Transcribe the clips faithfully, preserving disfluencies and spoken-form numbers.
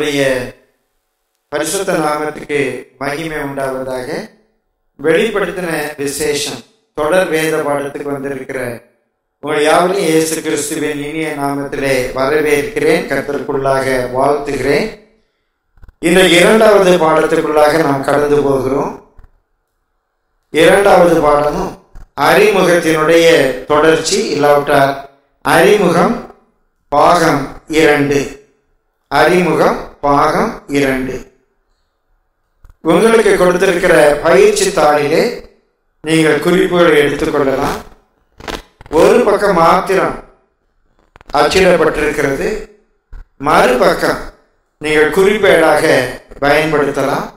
கர்த்தருடைய பரிசுத்த நாமத்துக்கு மகிமை உண்டாவதாக. வெளிப்படுத்தின விசேஷம் தொடர் வேத பாடத்துக்கு வந்திருக்கிற உங்கள் யாவரையும் இயேசு கிறிஸ்துவின் இனிய நாமத்திலே வரவேற்கிறேன், கர்த்தருக்குள்ளாக வாழ்த்துகிறேன். இந்த இரண்டாவது பாடத்துக்குள்ளாக நாம் கடந்து போகிறோம். இரண்டாவது பாடமும் அறிமுகத்தினுடைய தொடர்ச்சி, இல்லாவிட்டால் அறிமுகம் பாகம் இரண்டு. அறிமுகம் பாகம் இரண்டு. உங்களுக்கு கொடுத்திருக்கிற பயிற்சி தாளிலே நீங்கள் குறிப்புகளை எடுத்துக்கொள்ளலாம். ஒரு பக்கம் மாத்திரம் அச்சிடப்பட்டிருக்கிறது, மறுபக்கம் நீங்கள் குறிப்பேடாக பயன்படுத்தலாம்.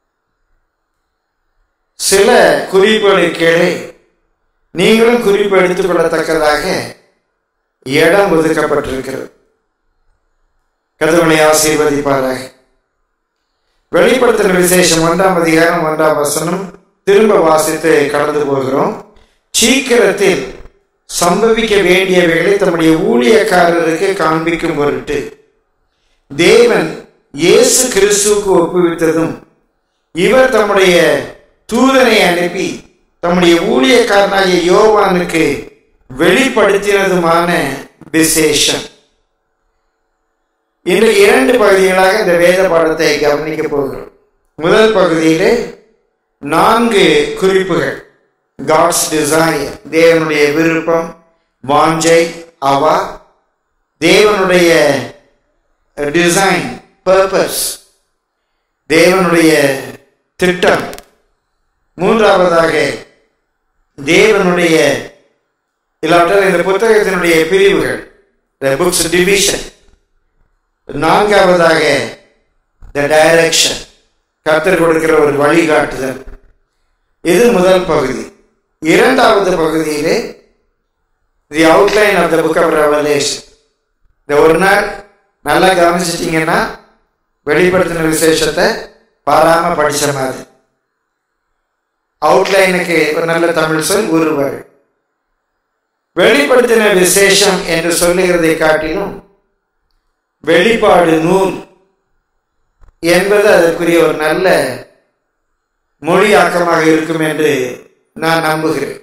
சில குறிப்புகளை கீழே நீங்களும் குறிப்பு எடுத்துக் கொள்ளத்தக்கதாக இடம் ஒதுக்கப்பட்டிருக்கிறது. கர்த்தர் ஆசீர்வதிப்பாராக. வெளிப்படுத்தின விசேஷம் ஒன்றாம் அதிகாரம் ஒன்றாம் வசனம் திரும்ப வாசித்து கடந்து போகிறோம். சீக்கிரத்தில் சம்பவிக்க வேண்டியவைகளை தம்முடைய ஊழியக்காரருக்கு காண்பிக்கும் பொருட்டு தேவன் இயேசு கிறிஸ்துவுக்கு ஒப்புவித்ததும் இவர் தம்முடைய தூதனை அனுப்பி தம்முடைய ஊழியக்காரனாகிய யோவானுக்கு வெளிப்படுத்தினதுமான விசேஷம். இன்று இரண்டு பகுதிகளாக இந்த வேத பாடத்தை கவனிக்க போகிறோம். முதல் பகுதியிலே நான்கு குறிப்புகள். காட்ஸ் டிசைர், தேவனுடைய விருப்பம், வாஞ்சை, அவா, தேவனுடைய டிசைன், பர்பஸ், தேவனுடைய திட்டம். மூன்றாவதாக தேவனுடைய இல்லாவிட்டால் இந்த புத்தகத்தினுடைய பிரிவுகள், the books division. நான்காவதாக the direction, கர்த்தர் கொடுக்கிற ஒரு வழிகாட்டுதல். இது முதல் பகுதி. இரண்டாவது பகுதியிலே the outline of the book of Revelation. இந்த ஒரு நாள் நல்லா கவனிச்சிட்டீங்கன்னா வெளிப்படுத்தின விசேஷத்தை பாராம படிச்ச மாதிரி. அவுட்லைனுக்கு ஒரு நல்ல தமிழ் சொல் உருவாரு. வெளிப்படுத்தின விசேஷம் என்று சொல்லுகிறதை காட்டிலும் வெளிப்பாடு நூல் என்பது அதற்குரிய ஒரு நல்ல மொழியாக்கமாக இருக்கும் என்று நான் நம்புகிறேன்.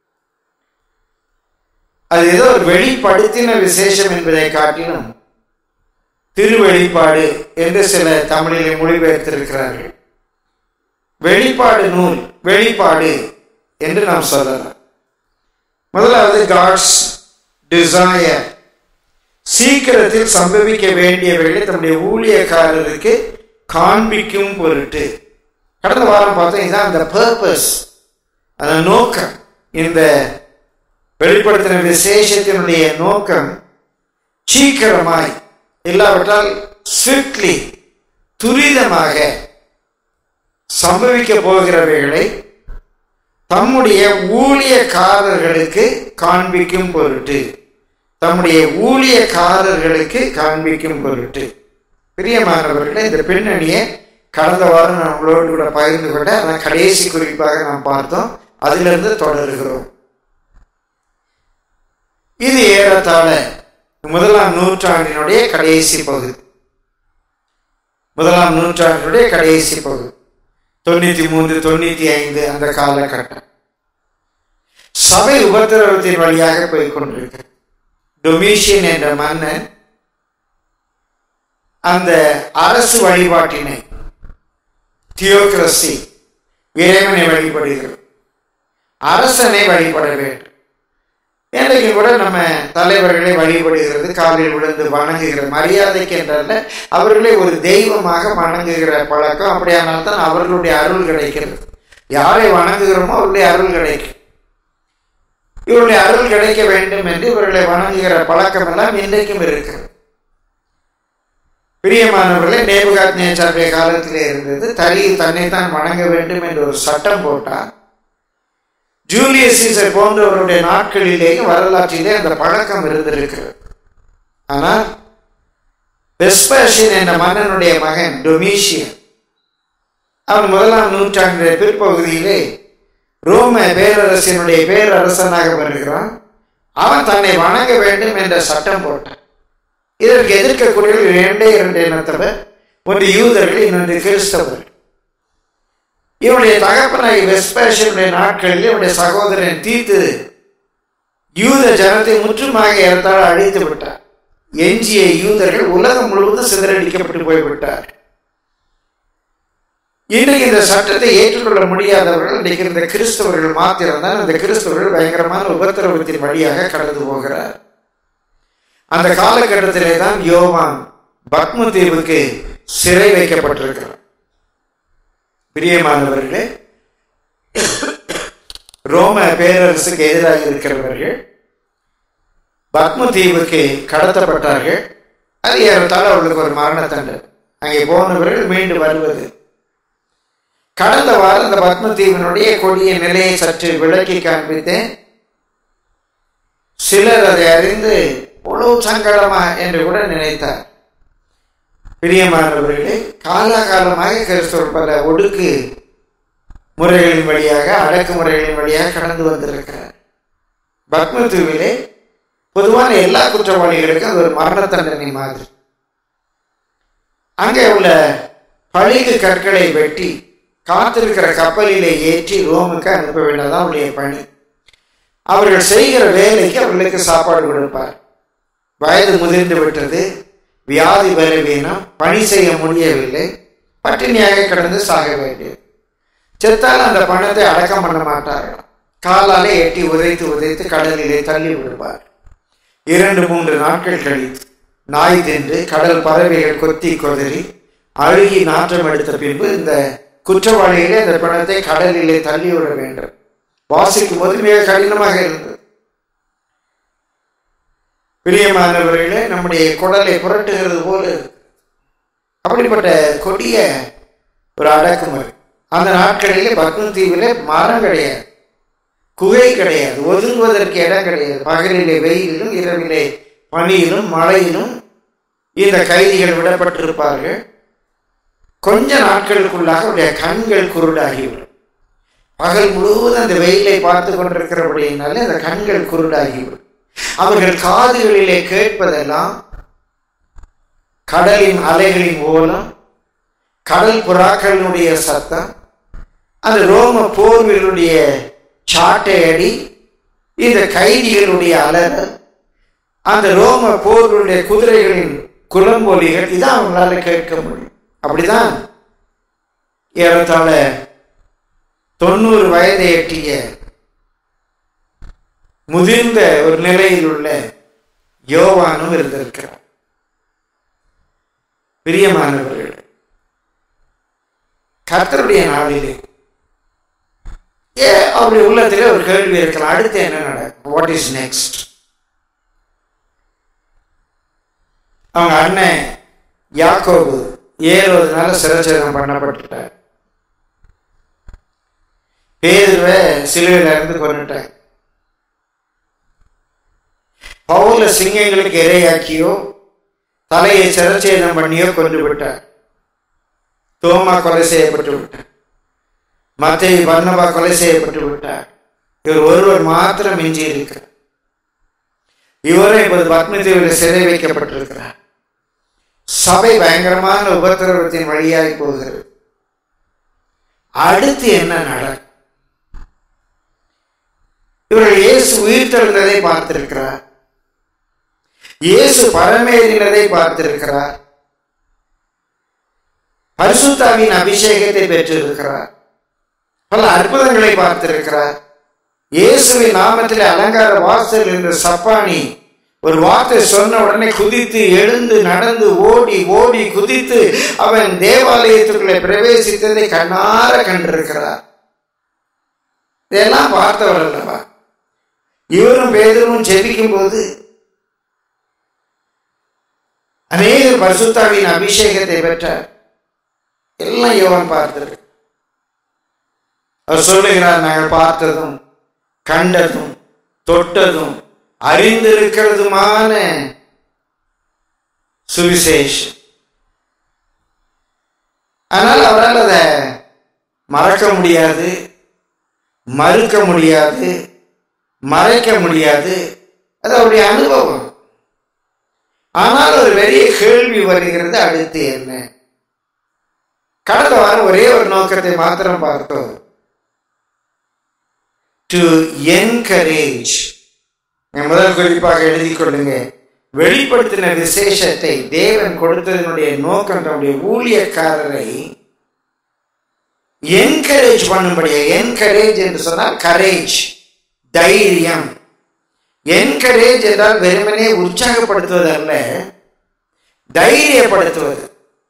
அது ஏதோ ஒரு வெளிப்படுத்தின விசேஷம் என்பதை காட்டிலும் திருவெளிப்பாடு என்று சில தமிழிலே மொழிபெயர்த்திருக்கிறார்கள். வெளிப்பாடு நூல், வெளிப்பாடு என்று நாம் சொல்லலாம். முதலாவது காட்ஸ் டிசைர், சீக்கிரத்தில் சம்பவிக்க வேண்டியவைகளை தம்முடைய ஊழியக்காரருக்கு காண்பிக்கும் பொருட்டு. கடந்த வாரம் பார்த்தோம், இதுதான் அந்த பர்பஸ், அந்த நோக்கம். இந்த வெளிப்படுத்தின விசேஷத்தினுடைய நோக்கம் சீக்கிரமாய் இல்லாவிட்டால் ஸ்விஃப்ட்லி, துரிதமாக சம்பவிக்க போகிறவைகளை தம்முடைய ஊழியக்காரர்களுக்கு காண்பிக்கும் பொருட்டு, தம்முடைய ஊழியக்காரர்களுக்கு காண்பிக்கும் பொருட்டு. பிரியமானவர்களே, இந்த பின்னணியை கடந்த வாரம் நான் உங்களோடு கூட பகிர்ந்து கொண்ட ஆனால் கடைசி குறிப்பாக நாம் பார்த்தோம். அதிலிருந்து தொடர்கிறோம். இது ஏறத்தாழ முதலாம் நூற்றாண்டினுடைய கடைசி பகுதி. முதலாம் நூற்றாண்டினுடைய கடைசி பகுதி தொண்ணூத்தி மூன்று தொண்ணூத்தி ஐந்து அந்த காலகட்டம். சபை உபத்திரவத்தின் வழியாக போய்கொண்டிருக்கிறது. டொமிஷியன் என்ற மன்னன் அந்த அரசு வழிபாட்டினை, தியோக்ரசி, இறைவனை வழிபடுகிறது, அரசனை வழிபட வேண்டும். இன்றைக்கு கூட நம்ம தலைவர்களை வழிபடுகிறது, காலில் விழுந்து வணங்குகிற மரியாதைக்கு என்றல்ல, அவர்களை ஒரு தெய்வமாக வணங்குகிற பழக்கம். அப்படியானால் தான் அவர்களுடைய அருள் கிடைக்கிறது. யாரை வணங்குகிறோமோ அவருடைய அருள் கிடைக்கும். இவருடைய அருள் கிடைக்க வேண்டும் என்று இவர்களை வணங்குகிற பழக்கம் எல்லாம் இன்றைக்கும் இருக்கிறது. பிரியமானவர்களே, நேபுகாத்நேச்சாருடைய காலத்திலே இருந்தது. தனி தன்னைத்தான் வணங்க வேண்டும் என்று ஒரு சட்டம் போட்டார். ஜூலியஸ் சீசர் போன்றவருடைய நாட்களிலேயும் வரலாற்றிலே அந்த பழக்கம் இருந்திருக்கிறது. ஆனால் வெஸ்பேசியன் என்ற மன்னனுடைய மகன் டொமிஷியன், அவன் முதலாம் நூற்றாண்டு பிற்பகுதியிலே ரோம பேரரசினுடைய பேரரசனாக வருகிறான். அவன் தன்னை வணங்க வேண்டும் என்ற சட்டம் போட்டான். இதற்கு எதிர்க்கக்கூடிய இரண்டே இரண்டு இனத்தவர், ஒன்று யூதர்கள், இன்னொன்று கிறிஸ்தவர்கள். இவனுடைய தகப்பனாய் வெஸ்பேஷனுடைய நாட்களில் இவனுடைய சகோதரன் தீத்து யூத ஜனத்தை முற்றுமாக ஏறத்தாழ அழித்து விட்டார். எஞ்சிய யூதர்கள் உலகம் முழுவதும் சிதறடிக்கப்பட்டு போய்விட்டார். இன்றைக்கு இந்த சட்டத்தை ஏற்றுக்கொள்ள முடியாதவர்கள் இன்றைக்கு இந்த கிறிஸ்தவர்கள் மாத்திரம்தான். இந்த கிறிஸ்தவர்கள் பயங்கரமான உபத்திரவத்தின் வழியாக கடந்து போகிறார். அந்த காலகட்டத்திலே தான் யோவான் பத்ம தீவுக்கு சிறை வைக்கப்பட்டிருக்கிறார். பிரியமானவர்களே, ரோம பேரரசுக்கு எதிராக இருக்கிறவர்கள் பத்ம தீவுக்கு கடத்தப்பட்டார்கள். அது ஏறத்தாழ அவர்களுக்கு ஒரு மரண தண்டனை. அங்கே போனவர்கள் மீண்டும் வருவது. கடந்த வாரம் அந்த பத்ம தீவினுடைய கொடிய நிலையை சற்று விளக்கி காண்பித்தேன். சிலர் அதை அறிந்து அவ்வளவு சங்கடமா என்று கூட நினைத்தார். பிரியமானவர்களே, காலாகாலமாக கிறிஸ்தவர் பல ஒடுக்கு முறைகளின் வழியாக, அடக்குமுறைகளின் வழியாக கடந்து வந்திருக்கிறார். பத்ம தீவிலே பொதுவான எல்லா குற்றவாளிகளுக்கும் அது ஒரு மரண தண்டனை மாதிரி. அங்கே உள்ள பளிங்கு கற்களை வெட்டி காத்திருக்கிற கப்பலிலே ஏற்றி ரோமுக்கு அனுப்ப வேண்டியதான் அவருடைய பணி. அவர்கள் செய்கிற வேலைக்கு அவர்களுக்கு சாப்பாடு கொடுப்பார். வயது முதிர்ந்து விட்டது, வியாதி பலவீனம், பணி செய்ய முடியவில்லை, பட்டினியாக கடந்து சாக வேண்டியது. செத்தால் அந்த பணத்தை அடக்கம் பண்ண மாட்டார்கள். காலாலே எட்டி உதைத்து உதைத்து கடலிலே தள்ளி விடுவார். இரண்டு மூன்று நாட்கள் கழித்து நாய் தின்று கடல் பறவைகள் கொத்தி கொதறி அழுகி நாற்றம் எடுத்த பின்பு இந்த குற்றவாளிகளே அந்த பணத்தை கடலிலே தள்ளி விட வேண்டும். வாசிக்கும் போது மிக கடினமாக இருந்தது. பிரியமானவர்களே, நம்முடைய குடலை புரட்டுகிறது போல அப்படிப்பட்ட கொடிய ஒரு அடக்குமுறை. அந்த நாட்களிலே பத்ம தீவிலே மரம் கிடையாது, குகை கிடையாது, ஒதுங்குவதற்கு இடம் கிடையாது. பகலிலே வெயிலிலும் இரவிலே பனியிலும் மழையிலும் இந்த கைதிகள் விடப்பட்டிருப்பார்கள். கொஞ்ச நாட்களுக்குள்ளாக அவருடைய கண்கள் குருடாகிவிடும். பகல் முழுவதும் அந்த வெயிலை பார்த்து கொண்டிருக்கிறபடியினாலே அந்த கண்கள் குருடாகிவிடும். அவர்கள் காதுகளிலே கேட்பதெல்லாம் கடலின் அலைகளின் ஓலம், கடல் புறாக்களினுடைய சத்தம், அந்த ரோம போர்களுடைய சாட்டை அடி, இந்த கைதிகளுடைய அலறல், அந்த ரோம போர்களுடைய குதிரைகளின் குளம்பொலிகள், இதான் அவங்களால கேட்க முடியும். அப்படிதான் ஏறத்தாழ தொண்ணூறு வயதை எட்டிய முதிர்ந்த ஒரு நிலையில் உள்ள யோவானும் இருந்திருக்கிறார். பிரியமானவர்கள், கர்த்தருடைய நாளிலே ஏ அவருடைய உள்ளத்திலே ஒரு கேள்வி இருக்கலாம், அடுத்து என்ன நடக்கும், வாட் இஸ் நெக்ஸ்ட்? அவங்க அண்ணன் யாக்கோபு ஏறுவதனால சிரச்சேதம் பண்ணப்பட்டுட்டார். பேதுருவை சிலுவையில இருந்து கொண்டுட்டார். பவுல சிங்கங்களுக்கு இரையாக்கியோ தலையை சிரச்சேதம் பண்ணியோ கொண்டு விட்டார். தோமா கொலை செய்யப்பட்டு விட்டார். மத்தேயு பர்னபா கொலை செய்யப்பட்டு விட்டார். இவர் ஒருவர் மாத்திரம் மிஞ்சி இருக்கிறார். இவரை இப்போது பத்ம தீவில் சிறை வைக்கப்பட்டிருக்கிறார். சபை பயங்கரமான உபத்திரவத்தின் வழியாகி போகிறது. அடுத்து என்ன நடக்கும்? இவர்கள் இயேசு உயிர் தெழுந்ததை பார்த்திருக்கிறார், இயேசு பரமேறினதை பார்த்திருக்கிறார், பரிசுத்தாவின் அபிஷேகத்தை பெற்றிருக்கிறார், பல அற்புதங்களை பார்த்திருக்கிறார். இயேசுவின் நாமத்திலே அலங்கார வாசல் என்ற சப்பானி ஒரு வார்த்தை சொன்ன உடனே குதித்து எழுந்து நடந்து ஓடி ஓடி குதித்து அவன் தேவாலயத்துக்குள்ளே பிரவேசித்ததை கண்ணார கண்டிருக்கிறார். இதெல்லாம் பார்த்தவர் அல்லவா? இவரும் பேதுருவும் ஜெபிக்கும் போது அநேக பரிசுத்தாவின் அபிஷேகத்தை பெற்றார். எல்லாம் யோவான் பார்த்திருக்கு. அவர் சொல்லுகிறார், நாங்கள் பார்த்ததும் கண்டதும் தொட்டதும் அறிந்திருக்கிறதுமான சுவிசேஷம். ஆனால் அவரால் அதை மறக்க முடியாது, மறுக்க முடியாது, மறைக்க முடியாது. அது அவருடைய அனுபவம். ஆனால் ஒரு பெரிய கேள்வி வருகிறது, அடுத்து என்ன? கடந்த வாரம் ஒரே ஒரு நோக்கத்தை மாத்திரம் பார்த்தோம். To encourage. முதல் குறிப்பாக எழுதி கொள்ளுங்க. வெளிப்படுத்தின விசேஷத்தை தேவன் கொடுத்ததனுடைய நோக்கம் நம்முடைய ஊழியக்காரரை என்கரேஜ் பண்ணும்படியா. என்கரேஜ் என்று சொன்னால் கரேஜ், தைரியம். என்கரேஜ் என்றால் வெறுமனே உற்சாகப்படுத்துவது அல்ல, தைரியப்படுத்துவது.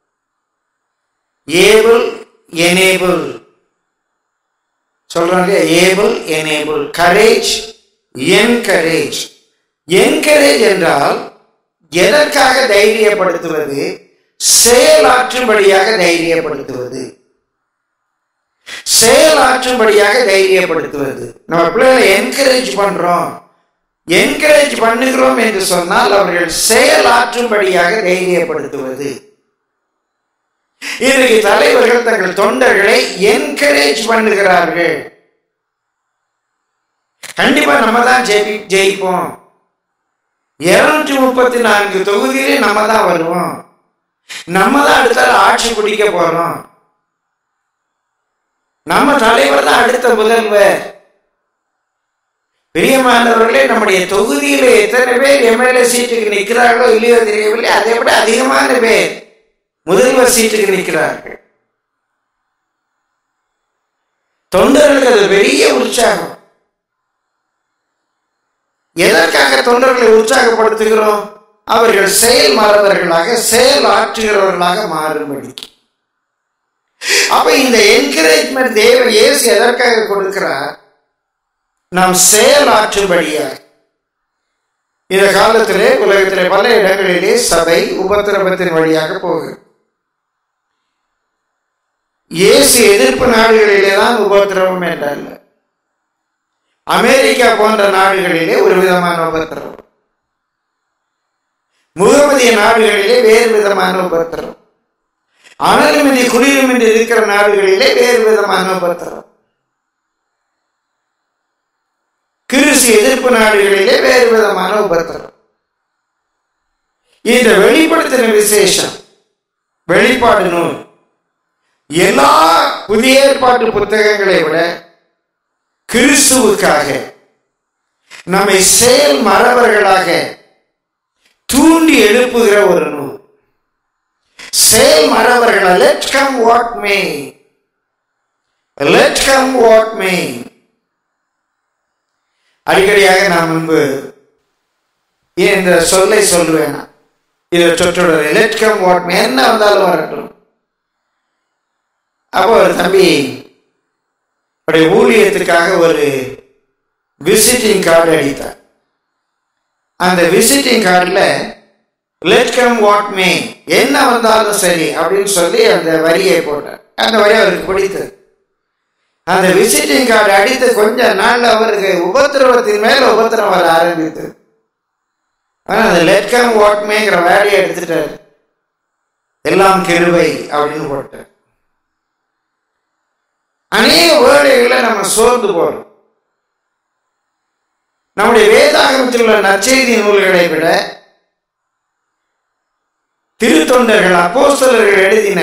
ஏபிள் எனேபிள் சொல்றாங்க. Able enable. Courage, encourage. Encourage என்றால் எதற்காக தைரியப்படுத்துவது? செயலாற்றும்படியாக தைரியப்படுத்துவது. செயலாற்றும்படியாக தைரியப்படுத்துவது. நம்ம பிள்ளைகளை என்கரேஜ் பண்றோம், என்கரேஜ் பண்ணுகிறோம் என்று சொன்னால் அவர்கள் செயலாற்றும்படியாக தைரியப்படுத்துவது. இன்றைக்கு தலைவர்கள் தங்கள் தொண்டர்களை என்கரேஜ் பண்ணுகிறார்கள். கண்டிப்பா நம்ம தான் ஜெயிப்போம், இருநூற்றி முப்பத்தி நான்கு தொகுதியிலே நம்ம தான் வருவோம், நம்ம தான் அடுத்த ஆட்சி பிடிக்க போறோம், நம்ம தலைவர் தான் அடுத்த முதல்வர். பிரியமானவர்களே, நம்முடைய தொகுதியில எத்தனை பேர் எம்எல்ஏ சீட்டுக்கு நிற்கிறார்களோ இல்லையோ தெரியவில்லை, அதை விட அதிகமான பேர் முதல்வர் சீட்டுக்கு நிற்கிறார்கள். தொண்டர்களுக்கு அது பெரிய உற்சாகம். எதற்காக தொண்டர்களை உற்சாகப்படுத்துகிறோம்? அவர்கள் செயல் மாறவர்களாக, செயல் ஆற்றுகிறவர்களாக மாறும்படி. அப்ப இந்த என்கரேஜ்மெண்ட் தேவன் இயேசு எதற்காக கொடுக்கிறார்? நாம் செயலாற்றும்படியாக. இந்த காலத்திலே உலகத்திலே பல இடங்களிலே சபை உபத்திரவத்தின் வழியாக போகும். இயேசு எதிர்ப்பு நாடுகளிலே தான் உபத்திரவம் என்றல்ல, அமெரிக்கா போன்ற நாடுகளிலே ஒரு விதமான உபத்திரவம், முகமதிய நாடுகளிலே வேறு விதமான உபத்திரவம், அனலுமின்றி குளிருமின்றி இருக்கிற நாடுகளிலே வேறு விதமான உபத்திரவம், கிறிஸ்து எதிர்ப்பு நாடுகளிலே வேறு விதமான உபத்திரவம். இந்த வெளிப்படுத்தின விசேஷம், வெளிப்பாடு நூல் எல்லா புதிய ஏற்பாட்டு புத்தகங்களை விட கிறிஸ்துவுக்காக நம்மை செயல் மறவர்களாக தூண்டி எழுப்புகிற ஒரு நூல். செயல் மறவர்களா, let come what may, let come what may. அடிக்கடியாக நான் முன்பு இந்த சொல்லை சொல்லுவேன், இதை சொற்றொடர் let come what may, என்ன வந்தாலும் வரட்டும். அப்போ ஒரு தம்பி ஊழியத்துக்காக ஒரு விசிட்டிங் கார்டு அடித்தார். அந்த விசிட்டிங் கார்டில் லெட் கம் வாட் மே, என்ன வந்தாலும் சரி அப்படின்னு சொல்லி அந்த வரியை போட்டார். அந்த வரி அவருக்கு பிடித்தது. அந்த விசிட்டிங் கார்டு அடித்து கொஞ்ச நாள் அவருக்கு உபத்திரவத்தின் மேல உபத்திரம் வர ஆரம்பித்தது. ஆனால் அந்த லெட் கம் வாட் மேங்கிற வேலையை எடுத்துட்டார். எல்லாம் கிருபை அப்படின்னு போட்டார். அநேக வேளைகளை நம்ம சோர்ந்து போறோம். நம்முடைய வேதாகமத்தில் உள்ள நற்செய்தி நூல்களை விட, திருத்தொண்டர்கள் அப்போஸ்தலர்கள் எழுதின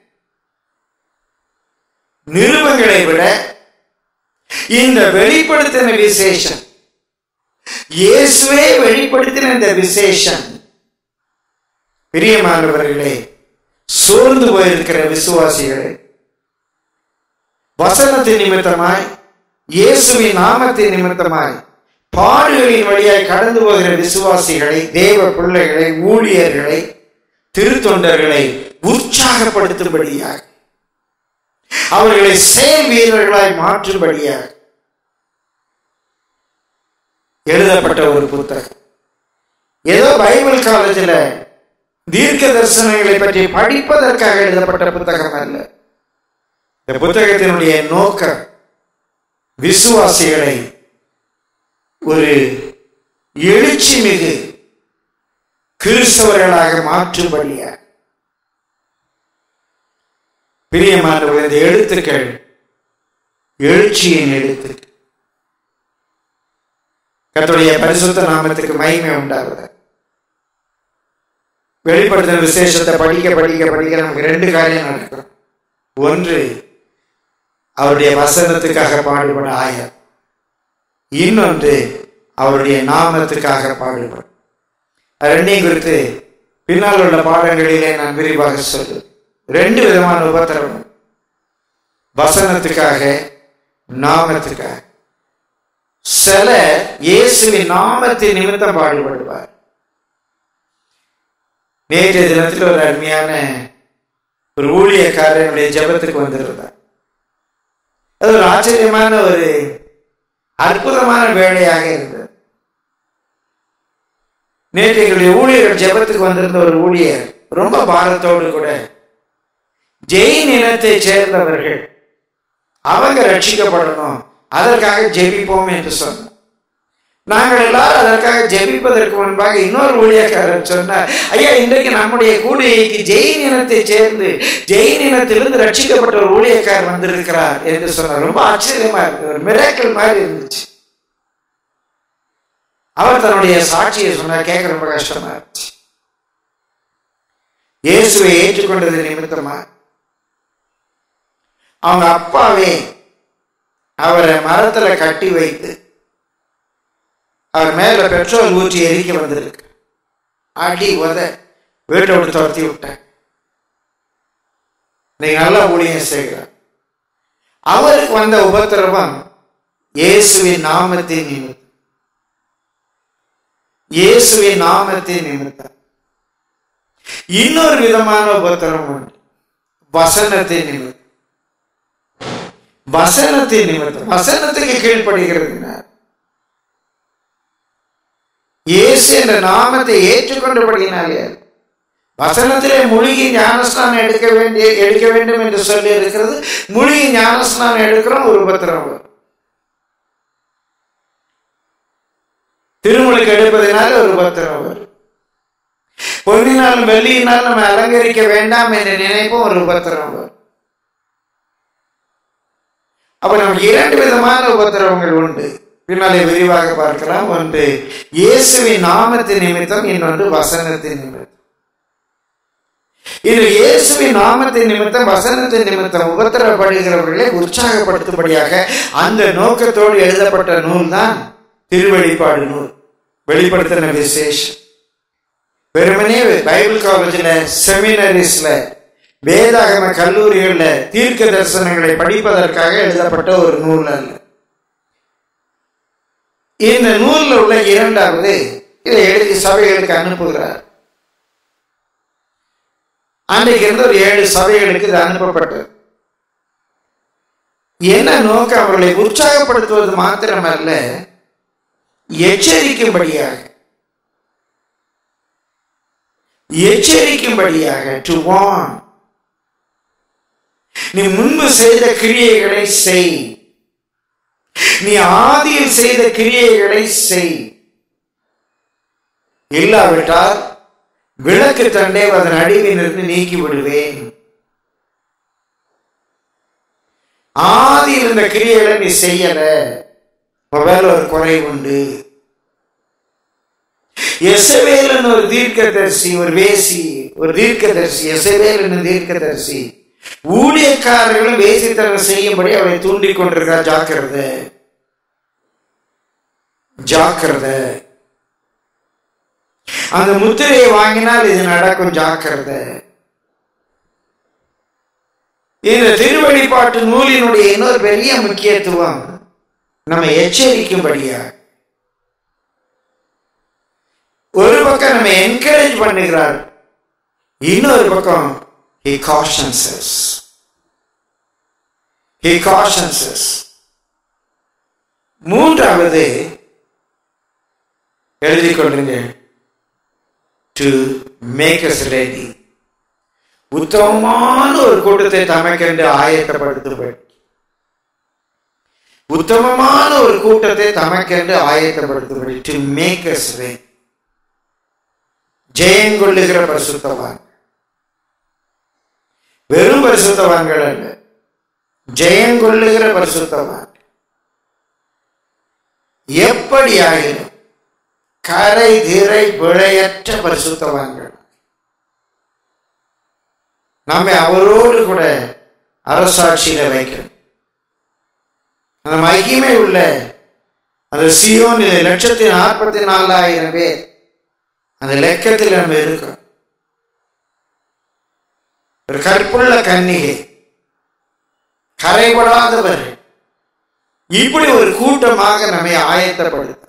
நிருபங்களை விட இந்த வெளிப்படுத்தின விசேஷம், இயேசுவே வெளிப்படுத்தின இந்த விசேஷம், பிரியமானவர்களே, சோர்ந்து போயிருக்கிற விசுவாசிகளே, வசனத்தின் நிமித்தமாய், இயேசுவின் நாமத்தின் நிமித்தமாய் பாடுகளின் வழியாய் கடந்து போகிற விசுவாசிகளை, தேவ பிள்ளைகளை, ஊழியர்களை, திருத்தொண்டர்களை உற்சாகப்படுத்தும்படியாக, அவர்களை செயல் வீரர்களாய் மாற்றும்படியாக எழுதப்பட்ட ஒரு புத்தகம். ஏதோ பைபிள் காலேஜில் தீர்க்க தரிசனங்களை பற்றி படிப்பதற்காக எழுதப்பட்ட புத்தகம் அல்ல. இந்த புத்தகத்தினுடைய நோக்கம் விசுவாசிகளை ஒரு எழுச்சி மிகு கிறிஸ்தவர்களாக மாற்றும்படியா. பிரியமானவர்களே, இந்த எழுத்துக்கள் எழுச்சியின் எழுத்துக்கள். கர்த்தருடைய பரிசுத்த நாமத்துக்கு மகிமை உண்டாகுது. வெளிப்படுத்தின விசேஷத்தை படிக்க படிக்க படிக்க நமக்கு ரெண்டு காரியம் நடக்கும். ஒன்று அவருடைய வசனத்துக்காக பாடுபட ஆயர், இன்னொன்று அவருடைய நாமத்துக்காக பாடுபடும். ரெண்டையும் குறித்து பின்னால் உள்ள பாடங்களிலே நான் விரிவாக சொல்லுவேன். ரெண்டு விதமான உபத்திரவம், வசனத்துக்காக, நாமத்துக்காக. சில இயேசுவின் நாமத்தின் நிமித்தம் பாடுபடுவார். நேற்றைய தினத்தில் ஒரு அருமையான ஒரு ஊழியக்காரனுடைய ஜெபத்துக்கு வந்திருந்தார். அது ஒரு ஆச்சரியமான ஒரு அற்புதமான வேலையாக இருந்தது. நேற்று எங்களுடைய ஊழியர்கள் ஜெபத்துக்கு வந்திருந்த ஒரு ஊழியர் ரொம்ப பாரத்தோடு கூட, ஜெயின் இனத்தை சேர்ந்தவர்கள் அவங்க ரட்சிக்கப்படணும், அதற்காக ஜெபிப்போம் என்று சொன்னோம். நாங்கள் எல்லாரும் அதற்காக ஜெபிப்பதற்கு முன்பாக இன்னொரு ஊழியக்காரர் சொன்னார், ஐயா, இன்றைக்கு நம்முடைய கூடியைக்கு ஜெயின் இனத்தை சேர்ந்து ஜெயின் இனத்திலிருந்து ரட்சிக்கப்பட்ட ஒரு ஊழியக்காரர் வந்திருக்கிறார் என்று சொன்னார். ரொம்ப ஆச்சரியமா இருக்கு, ஒரு மிராக்கிள் மாதிரி இருந்துச்சு. அவர் தன்னுடைய சாட்சியை சொன்னார், கேட்க ரொம்ப கஷ்டமா இருந்துச்சு. இயேசுவை ஏற்றுக்கொண்டது நிமித்தமா அவங்க அப்பாவே அவரை மரத்துல கட்டி வைத்து அவர் மேல பெட்ரோல் ஊற்றி எரிக்க வந்திருக்கு. அடி உத வீட்டை விட்டு துரத்தி விட்டேன். நீங்க நல்லா ஊழியம் செய்கிறார். அவருக்கு வந்த உபத்திரவம் இயேசுவின் நாமத்தின் நிமித்தம், இயேசுவின் நாமத்தின் நிமித்தம். இன்னொரு விதமான உபத்திரவம் உண்டு, வசனத்தின் நிமித்தம். வசனத்தின் நிமித்தம், வசனத்துக்கு கீழ்ப்படுகிறதுனார். இயேசு என்ற நாமத்தை ஏற்றுக்கொண்டபடியினாலே வசனத்திலே மூழ்கி ஞானஸ்நானம் எடுக்க வேண்டிய எடுக்க வேண்டும் என்று சொல்லி இருக்கிறது. மூழ்கி ஞானஸ்நானம் எடுக்கிறோம், ஒரு உபத்திரவம். திருமுழுக்கு எடுப்பதனால ஒரு உபத்திரவம் வரும். பொன்னினாலும் வெள்ளியினால் நம்ம அலங்கரிக்க வேண்டாம் என்று நினைப்போம், ஒரு உபத்திரவம் வரும். அப்ப நமக்கு இரண்டு விதமான உபத்திரவங்கள் உண்டு, பின்னாலே விரிவாக பார்க்கலாம். ஒன்று இயேசுவின் நாமத்தின் நிமித்தம், இன்னொன்று வசனத்தின் நிமித்தம். இது இயேசுவின் நாமத்தின் நிமித்தம், வசனத்தின் நிமித்தம் உபத்திரப்படுகிறவர்களை உற்சாகப்படுத்தும்படியாக அந்த நோக்கத்தோடு எழுதப்பட்ட நூல் தான் திருவெளிப்பாடு நூல், வெளிப்படுத்தின விசேஷம். வெறுமனே பைபிள் காலேஜில், செமினரிஸ்ல, வேதாகம கல்லூரிகள்ல தீர்க்க தரிசனங்களை படிப்பதற்காக எழுதப்பட்ட ஒரு நூல் அல்ல. இந்த நூலில் உள்ள இரண்டாவது, இதை எழுதி சபைகளுக்கு அனுப்புகிறார். அன்றைக்கு இருந்து ஒரு ஏழு சபைகளுக்கு இது அனுப்பப்பட்டது. என்ன நோக்கம்? அவர்களை உற்சாகப்படுத்துவது மாத்திரமல்ல, எச்சரிக்கும்படியாக எச்சரிக்கும்படியாக டு வார்ன். நீ முன்பு செய்த கிரியைகளை செய், நீ ஆதியில் செய்த கிரியைகளை செய், இல்லாவிட்டால் விளக்கு தண்டை அதன் அடிவிலிருந்து நீக்கி விடுவேன். ஆதியில் இருந்த கிரியைகளை நீ செய்யல, வேற ஒரு குறை உண்டு. எசபேல் ஒரு தீர்க்கதரிசி, ஒரு வேசி, ஒரு தீர்க்கதரிசி, எசபேல் தீர்க்கதரிசி ஊழியக்காரர்களும் வேசித்தனம் செய்யும்படி அவரை தூண்டிக் கொண்டிருக்கிறார். ஜாக்கிரதை, ஜாக்கிரதை. அந்த முத்திரையை வாங்கினால் இது நடக்கும், ஜாக்கிரதை. இந்த திருவெளிப்பாட்டு நூலினுடைய இன்னொரு பெரிய முக்கியத்துவம் நம்ம எச்சரிக்கும்படியா. ஒரு பக்கம் நம்ம என்கரேஜ் பண்ணுகிறார், இன்னொரு பக்கம் he cautions us. he cautions us. மூன்றாவது எழுதிக் கொள்ளுங்க, to make us ready. உத்தமமான ஒரு கூட்டத்தை தமக்கென்று ஆயத்தப்படுத்தும்படி, உத்தமமான ஒரு கூட்டத்தை தமக்கென்று ஆயத்தப்படுத்தும்படி, to make us ready. ஜெயங்கொள்ளுகிற பரிசுத்தவான், வெறும் பரிசுத்தவான்கள் அல்ல, ஜெயங்கொள்ளுகிற பரிசுத்தவான். எப்படி ஆகினும் கரை திரை பிழையற்ற பரிசுத்தவான்கள். நம்மை அவரோடு கூட அரசாட்சியில வைக்கணும். அந்த மகிமை உள்ள அந்த சீயோனில் லட்சத்தி நாற்பத்தி நாலாயிரம் பேர் அந்த லெக்கத்தில் நம்ம இருக்கோம். ஒரு கற்புள்ள கன்னிகை, கரைபடாதவர்கள், இப்படி ஒரு கூட்டமாக நம்மை ஆயத்தப்படுத்த,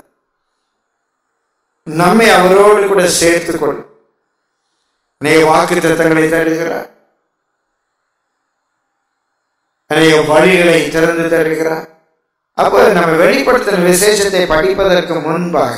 நம்மை அவரோடு கூட சேர்த்துக் கொள்ளும் அநேக வாக்கு தத்தங்களை தருகிறார், அநேக வழிகளை திறந்து தருகிறார். அப்போ நம்ம வெளிப்படுத்தின விசேஷத்தை படிப்பதற்கு முன்பாக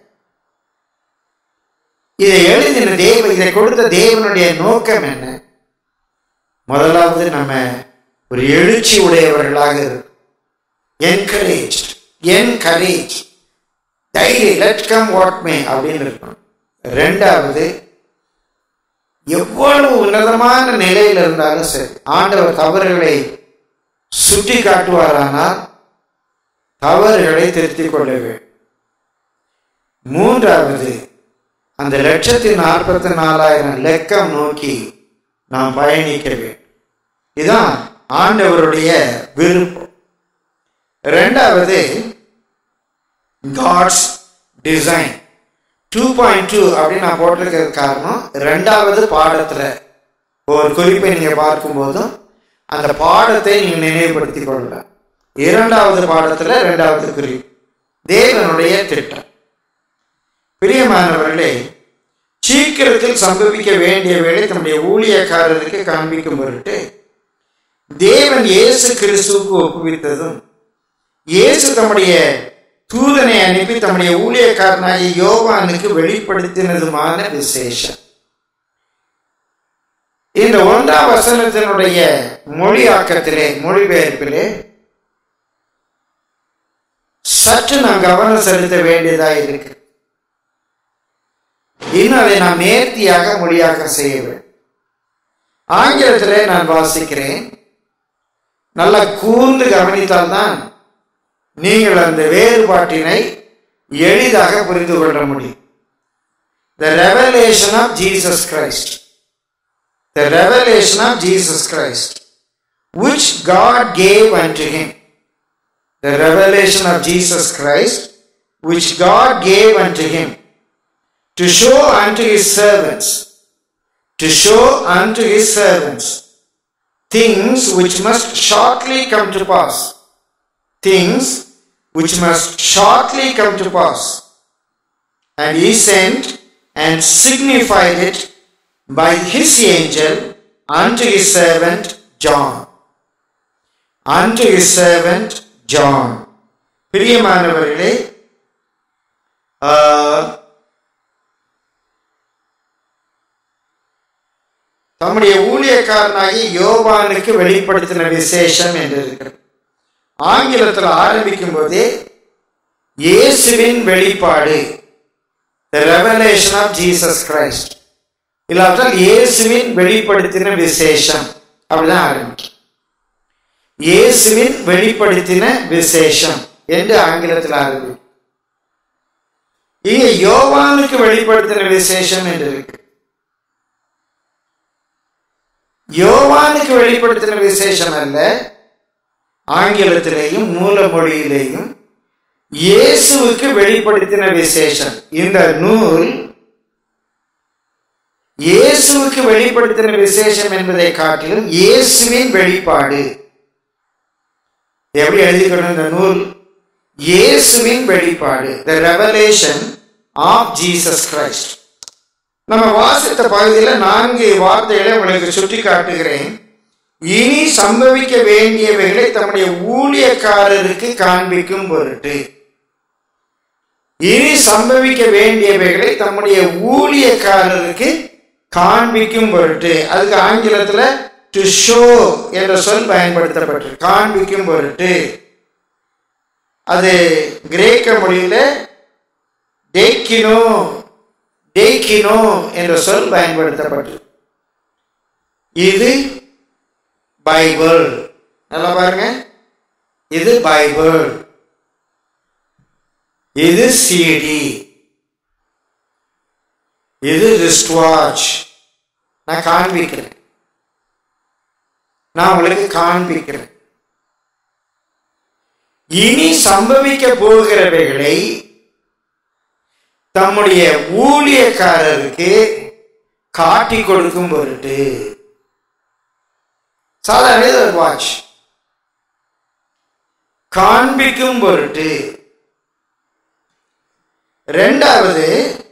இதை எழுதின தேவ இதை கொடுத்த தேவனுடைய நோக்கம் என்ன? முதலாவது நம்ம ஒரு எழுச்சி உடையவர்களாக இருக்கும். என்கரேஜ் என்கரேஜ் டைரி லெட் கம் வாட் மே அப்படின்னு இருக்கணும். ரெண்டாவது, எவ்வளவு உன்னதமான நிலையில் இருந்தாலும் சரி, ஆண்டவர் தவறுகளை சுட்டி காட்டுவாரானால் தவறுகளை திருத்திக் கொள்ள வேண்டும். மூன்றாவது, அந்த லட்சத்தி நாற்பத்தி நாலாயிரம் லெக்கம் நோக்கி நாம் பயணிக்க வேண்டும். இதுதான் ஆண்டவருடைய விருப்பம். இரண்டாவது, God's design two point two அப்படின்னு நான் போட்டிருக்கிறது காரணம், ரெண்டாவது பாடத்துல ஒரு குறிப்பை நீங்க பார்க்கும் போதும் அந்த பாடத்தை நீங்க நினைவுபடுத்திக் கொள்ளலாம். இரண்டாவது பாடத்துல இரண்டாவது குறிப்பு தேவனுடைய திட்டம். பிரியமானவர்களே, சீக்கிரத்தில் சம்பவிக்க வேண்டிய வேலை தம்முடைய ஊழியக்காரருக்கு காண்பிக்கும் பொருட்டு தேவன் இயேசு கிறிஸ்துவுக்கு ஒப்புவித்ததும், இயேசு தம்முடைய தூதனை அனுப்பி தம்முடைய ஊழியக்காரனாகிய யோவானுக்கு வெளிப்படுத்தினதுமான விசேஷம். இந்த ஒன்றாம் வசனத்தினுடைய மொழியாக்கத்திலே, மொழிபெயர்ப்பிலே சற்று நாம் கவனம் செலுத்த வேண்டியதாக இருக்கு. இன்னும் அதை நாம் நேர்த்தியாக மொழியாக்கம் செய்ய வேண்டும். ஆங்கிலத்திலே நான் வாசிக்கிறேன், நல்லா கூர்ந்து கவனித்தால்தான் நீங்கள் அந்த வேறுபாட்டினை எளிதாக புரிந்து கொள்ள முடியும். The revelation of Jesus Christ, the revelation of Jesus Christ, which God gave unto him. The revelation of Jesus Christ, which God gave unto him, to show unto his servants, to show unto his servants things which must shortly come to pass, things which must shortly come to pass. And he sent and signified it by his angel unto his servant John. Unto his servant John. பிரியமானவர்களே, தம்முடைய ஊழியக்காரனாகி யோவானுக்கு வெளிப்படுத்தின விசேஷம் என்று இருக்கிறது. ஆங்கிலத்தில் ஆரம்பிக்கும் போதே இயேசுவின் வெளிப்பாடு, the revelation of Jesus Christ, இல்லாவிட்டால் இயேசுவின் வெளிப்படுத்தின விசேஷம் அப்படிதான் ஆரம்பிக்கும். இயேசுவின் வெளிப்படுத்தின விசேஷம் என்று ஆங்கிலத்தில் ஆரம்பிக்கும். இங்கே யோவானுக்கு வெளிப்படுத்தின விசேஷம் என்று இருக்கு. யோவானுக்கு வெளிப்படுத்தின விசேஷம் அல்ல, ஆங்கிலத்திலேயும் மூல மொழியிலேயும் இயேசுவுக்கு வெளிப்படுத்தின விசேஷம். இந்த நூல் இயேசுவுக்கு வெளிப்படுத்தின விசேஷம் என்பதை காட்டிலும் இயேசுவின் வெளிப்பாடு. எப்படி எழுதிக்கணும் இந்த நூல்? இயேசுவின் வெளிப்பாடு, the revelation of Jesus Christ. நம்ம வாசித்த பகுதியில் நான்கு வார்த்தைகளை உங்களுக்கு சுட்டி காட்டுகிறேன். இனி சம்பவிக்க வேண்டியவைகளை தம்முடைய ஊழியக்காரருக்கு காண்பிக்கும் பொருட்டு. இனி சம்பவிக்க வேண்டியவைகளை தம்முடைய ஊழியக்காரருக்கு காண்பிக்கும் பொருட்டு. அதுக்கு ஆங்கிலத்துல டு ஷோ என்ற சொல் பயன்படுத்தப்பட்டு, காண்பிக்கும் பொருட்டு. அது கிரேக்க மொழியில டேக்கினோ டேக்கினோ என்ற சொல் பயன்படுத்தப்பட்டு. இது பைபிள். நல்லா பாருங்க, இது பைபிள், இது சிடி, இது ரிஸ்ட் வாட்ச். நான் காண்பிக்கிறேன். நான் உங்களுக்கு காண்பிக்கிறேன். இனி சம்பவிக்க போகிறவைகளை தம்முடைய ஊழியக்காரருக்கு காட்டி கொடுக்கும் பொருட்டு. சாதாரண வாட்ச் காண்பிக்கும் பொருட்டு. இரண்டாவது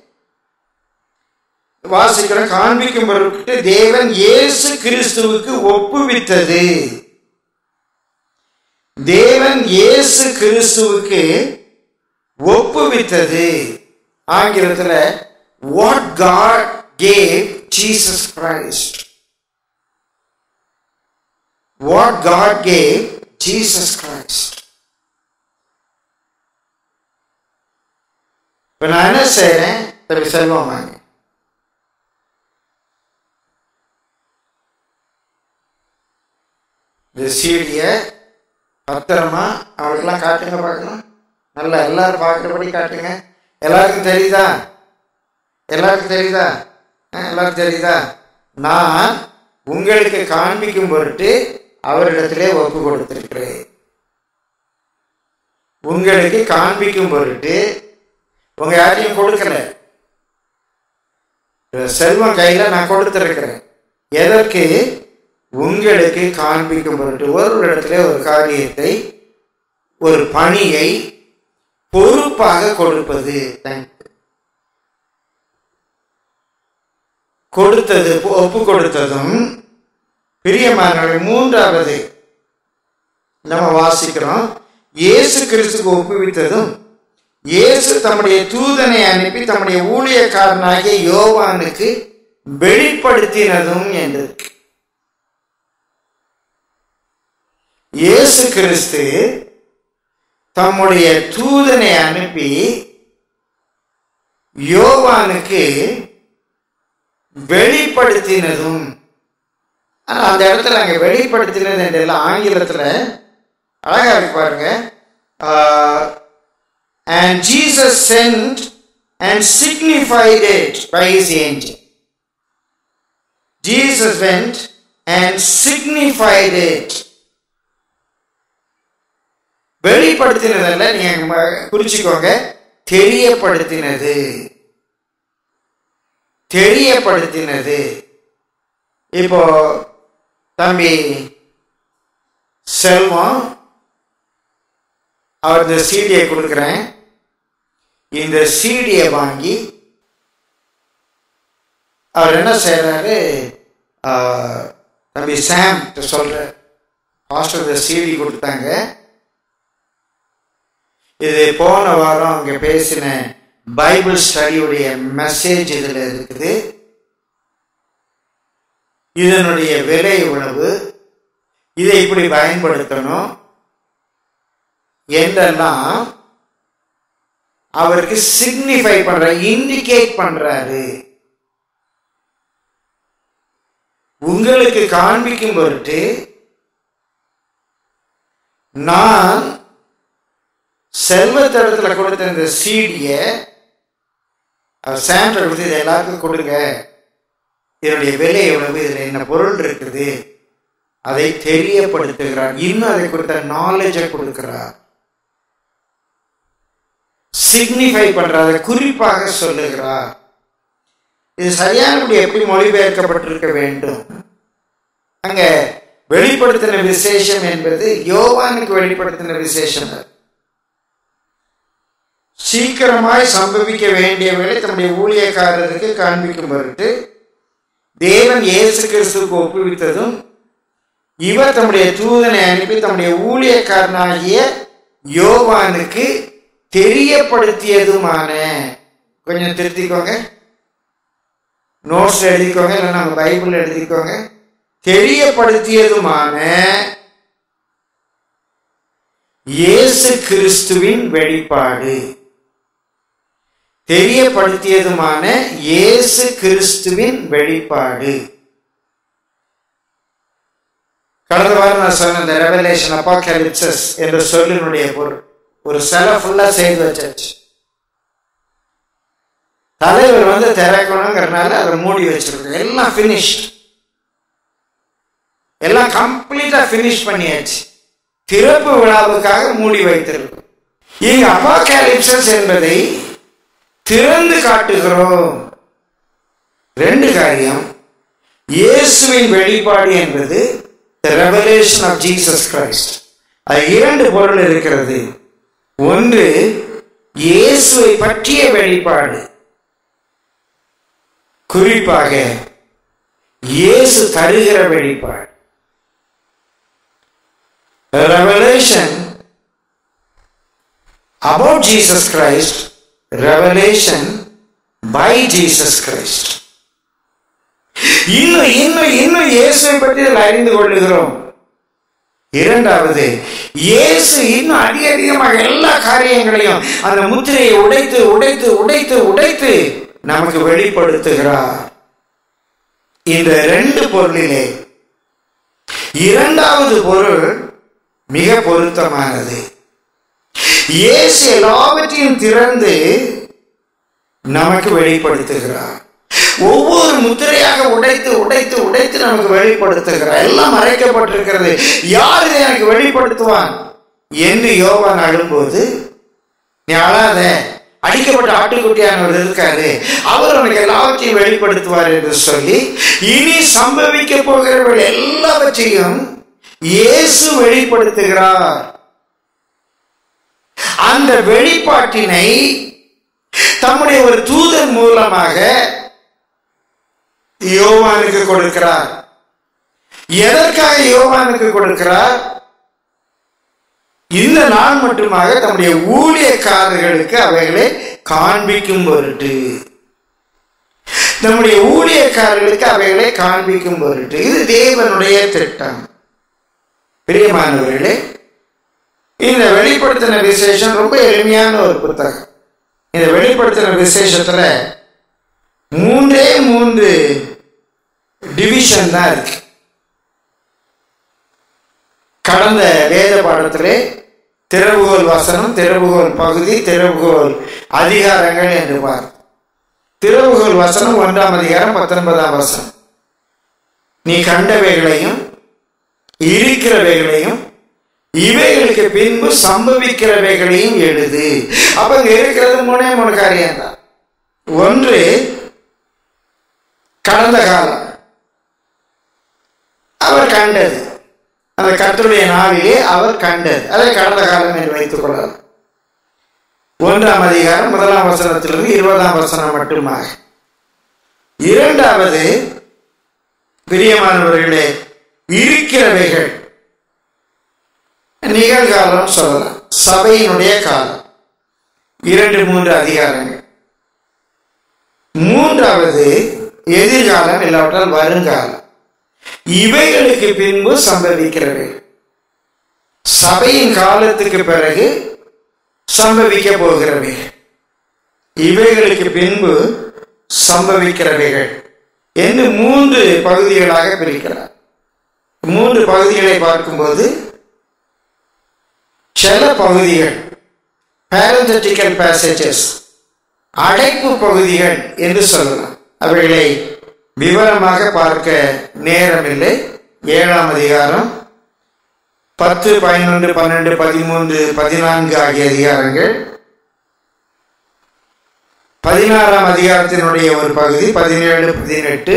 வாசிக்கிற காண்பிக்கும் பொருட்டு தேவன் இயேசு கிறிஸ்துவுக்கு ஒப்புவித்தது. தேவன் இயேசு கிறிஸ்துவுக்கு ஒப்புவித்தது. ஆங்கிலத்தில் what God gave Jesus Christ. What God gave Jesus Christ. இப்ப நான் என்ன செய்யறேன்? தம்பி செல்வம் வாங்க. இந்த சீடிய பத்திரமா அவளுக்கெல்லாம் காட்டுங்க பார்க்கலாம். நல்லா எல்லாரும் பார்க்குறபடி காட்டுங்க. எல்லாருக்கும் தெரியுதா? எல்லாருக்கும் தெரியுதா? எல்லாருக்கும் தெரியுதா? நான் உங்களுக்கு காண்பிக்கும் பொருட்டு அவரிடத்திலே ஒப்பு கொடுத்திருக்கிறேன். உங்களுக்கு காண்பிக்கும் பொருட்டு உங்க யாரையும் கொடுக்கல. செல்வம் கையில நான் கொடுத்திருக்கிறேன். எதற்கு? உங்களுக்கு காண்பிக்கும் பொருட்டு. ஒரு இடத்துல ஒரு காரியத்தை, ஒரு பணியை பொறுப்பாக கொடுப்பது. கொடுத்தது, ஒப்பு கொடுத்ததும் பிரியமானவர்களே. மூன்றாவது நம்ம வாசிக்கிறோம், இயேசு கிறிஸ்துக்கு ஒப்புவித்ததும் இயேசு தம்முடைய தூதனை அனுப்பி தம்முடைய ஊழியக்காரனாகிய யோவானுக்கு வெளிப்படுத்தினதும் என்று. இயேசு கிறிஸ்து தம்முடைய தூதனை அனுப்பி யோவானுக்கு வெளிப்படுத்தினதும். அந்த இடத்துல அங்க வெளிப்படுத்தினது என்ற ஆங்கிலத்துல அழகா இருக்கு பாருங்க. And Jesus sent and signified it by his angel. Jesus went and signified it. வெளிப்படுத்தினதல்ல, நீங்க குறிச்சுக்கோங்க, தெரியப்படுத்தினது. தெரியப்படுத்தினது. இப்போ தம்பி செல்வம் அவர் இந்த சீடியை கொடுக்குறேன். இந்த சீடியை வாங்கி அவர் என்ன செய்யறாரு? தம்பி சாம் சொல்ற பாஸ்டர் இந்த சீடி கொடுத்தாங்க. இது போன வாரம் அங்க பேசின பைபிள் ஸ்டடியுடைய மெசேஜ் இதுல இருக்குது. இதனுடைய விலை உணவு, இதை இப்படி பயன்படுத்தணும் என்றெல்லாம் அவருக்கு சிக்னிஃபை பண்ற, இண்டிகேட் பண்றாரு. உங்களுக்கு காண்பிக்கும் பொருட்டு நான் செல்வத்தடத்துல கொடுத்த இந்த சீடிய சாண்டர் கொடுத்து இதை எல்லாருக்கும் கொடுங்க, இதனுடைய விலை எவ்வளவு, இதுல என்ன பொருள் இருக்குது, அதை தெரியப்படுத்துகிறார். இன்னும் அதை கொடுத்த நாலேஜை கொடுக்கிறார், சிக்னிஃபை பண்றார், குறிப்பாக சொல்லுகிறார். இது சரியானபடி எப்படி மொழிபெயர்க்கப்பட்டிருக்க வேண்டும்? அங்க வெளிப்படுத்தின விசேஷம் என்பது யோவானுக்கு வெளிப்படுத்தின விசேஷம். சீக்கிரமாய் சம்பவிக்க வேண்டிய வேலை தம்முடைய ஊழியக்காரருக்கு காண்பிக்கும் பொருட்டு தேவன் இயேசு கிறிஸ்துவுக்கு ஒப்புவித்ததும் இவர் தம்முடைய தூதனை அனுப்பி தம்முடைய ஊழியக்காரனாகிய யோவானுக்கு தெரியப்படுத்தியதுமான. கொஞ்சம் திருத்திக்கோங்க, நோட்ஸ் எழுதிக்கோங்க, இல்லை நம்ம பைபிள் எழுதிக்கோங்க. தெரியப்படுத்தியதுமான இயேசு கிறிஸ்துவின் வெளிப்பாடு. தெரியப்படுத்தியதுமான இயேசு கிறிஸ்துவின் வெளிப்பாடு. கடந்த வாரம் நான் சொன்ன இந்த ரெவலேஷன் அபாகலிப்சஸ் என்ற சொல்லினுடைய பொருள் ஒரு செலை ஃபுல்லா செய்து வச்சாச்சு. தலைவர் வந்து திறக்கணுங்கிறதுனால அதை மூடி வச்சிருக்க, எல்லாம் பினிஷ்ட். எல்லாம் கம்ப்ளீட்டா பினிஷ் பண்ணியாச்சு. திறப்பு விழாவுக்காக மூடி வைத்திருக்கும். இங்கு அபாகலிப்சஸ் என்பதை திறந்து காட்டுகிறோம். ரெண்டு காரியம். இயேசுவின் வெளிப்பாடு என்பது the revelation of Jesus Christ. அது இரண்டு பொருள் இருக்கிறது. ஒன்று இயேசுவை பற்றிய வெளிப்பாடு, குறிப்பாக இயேசு தருகிற வெளிப்பாடு. Revelation about Jesus Christ, revelation by Jesus Christ. இன்னும் இன்னும் இன்னும் இயேசுவை பற்றி அறிந்து கொள்ளுகிறோம். இரண்டாவது, இயேசு இன்னும் அதிக அதிகமாக எல்லா காரியங்களையும் அந்த முத்திரையை உடைத்து உடைத்து உடைத்து உடைத்து நமக்கு வெளிப்படுத்துகிறார். இந்த ரெண்டு பொருளிலே இரண்டாவது பொருள் மிக பொருத்தமானது. இயேசு எல்லாவற்றையும் திறந்து நமக்கு வெளிப்படுத்துகிறார். ஒவ்வொரு முத்திரையாக உடைத்து உடைத்து உடைத்து நமக்கு வெளிப்படுத்துகிறார். எல்லாம் மறைக்கப்பட்டிருக்கிறது. யார் இதை எனக்கு வெளிப்படுத்துவான் என்று யோவான் அழும்போது, நீ அழாத, அடிக்கப்பட்ட ஆட்டுக்குட்டியானவர் இருக்காரு, அவர் உனக்கு எல்லாவற்றையும் வெளிப்படுத்துவார் என்று சொல்லி இனி சம்பவிக்க போகிறவர்கள் எல்லாவற்றையும் இயேசு வெளிப்படுத்துகிறார். அந்த வெளிப்பாட்டினை தம்முடைய ஒரு தூதன் மூலமாக யோவானுக்கு கொடுக்கிறார். எதற்காக யோவானுக்கு கொடுக்கிறார்? இந்த நாள் மட்டுமாக தம்முடைய ஊழியக்காரர்களுக்கு அவைகளை காண்பிக்கும் பொருட்டு, நம்முடைய ஊழியக்காரர்களுக்கு அவைகளை காண்பிக்கும் பொருட்டு. இது தேவனுடைய திட்டம். பிரியமானவர்களே, இந்த வெளிப்படுத்தின விசேஷம் ரொம்ப எளிமையான ஒரு புத்தகம். இந்த வெளிப்படுத்தின விசேஷத்துல மூன்றே மூன்று டிவிஷன் தான் இருக்கு. கடந்த வேத பாடத்திலே திறவுகோல் வசனம், திறவுகோல் பகுதி, திறவுகோல் அதிகாரங்கள் என்று பார். திறவுகோல் வசனம் ஒன்றாம் அதிகாரம் பத்தொன்பதாம் வசனம், நீ கண்டவைகளையும் இருக்கிறவைகளையும் இவைகளுக்கு பின்பு சம்பவிக்கிறவைகளையும் எழுது. அப்ப இங்க இருக்கிறது மூணே மூணு காரியம் தான். ஒன்று கடந்த காலம், அவர் கண்டது, அந்த கர்த்தருடைய நாளிலே அவர் கண்டது, அதை கடந்த காலம் என்று வைத்துக் கொள்ளலாம். ஒன்றாம் அதிகாரம் முதலாம் வசனத்திலிருந்து இருபதாம் வசனம் மட்டுமாக. இரண்டாவது, பிரியமானவர்களே, இருக்கிறவைகள் நிகழ்காலம் சொல்லலாம், சபையினுடைய காலம், இரண்டு மூன்று அதிகாரங்கள். மூன்றாவது எதிர்காலம், இல்லாவிட்டால் வருங்காலம், இவைகளுக்கு பின்பு சம்பவிக்கிறது. சபையின் காலத்துக்கு பிறகு சம்பவிக்க போகிறவை, இவைகளுக்கு பின்பு சம்பவிக்கிறவைகள் என்று மூன்று பகுதிகளாக பிரிக்கிறார். மூன்று பகுதிகளை பார்க்கும்போது சில பகுதிகள் parenthetical passages, அடைப்பு பகுதிகள் என்று சொல்லலாம். அவைகளை விவரமாக பார்க்க நேரமில்லை. ஏழாம் அதிகாரம் பத்து, பதினொன்று, பன்னெண்டு, பதிமூன்று, பதினான்கு ஆகிய அதிகாரங்கள், பதினாறாம் அதிகாரத்தினுடைய ஒரு பகுதி, பதினேழு, பதினெட்டு,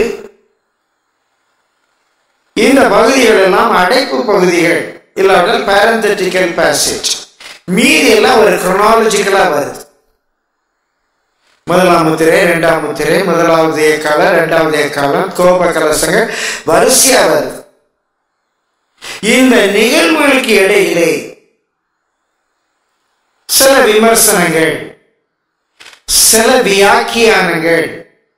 இந்த பகுதிகள் எல்லாம் அடைப்பு பகுதிகள், இல்லாவிட்டால் parenthetical passage. மீதி எல்லாம் ஒரு chronological-ஆ வருது. முதலாம் முத்திரை, இரண்டாம் முத்திரை, முதலாவது ஏக்காலம், இரண்டாவது ஏக்காலம், கோப கலசங்கள் வரிசையா வருது. இந்த நிகழ்வுகளுக்கு இடையிலே சில விமர்சனங்கள், சில வியாக்கியானங்கள்,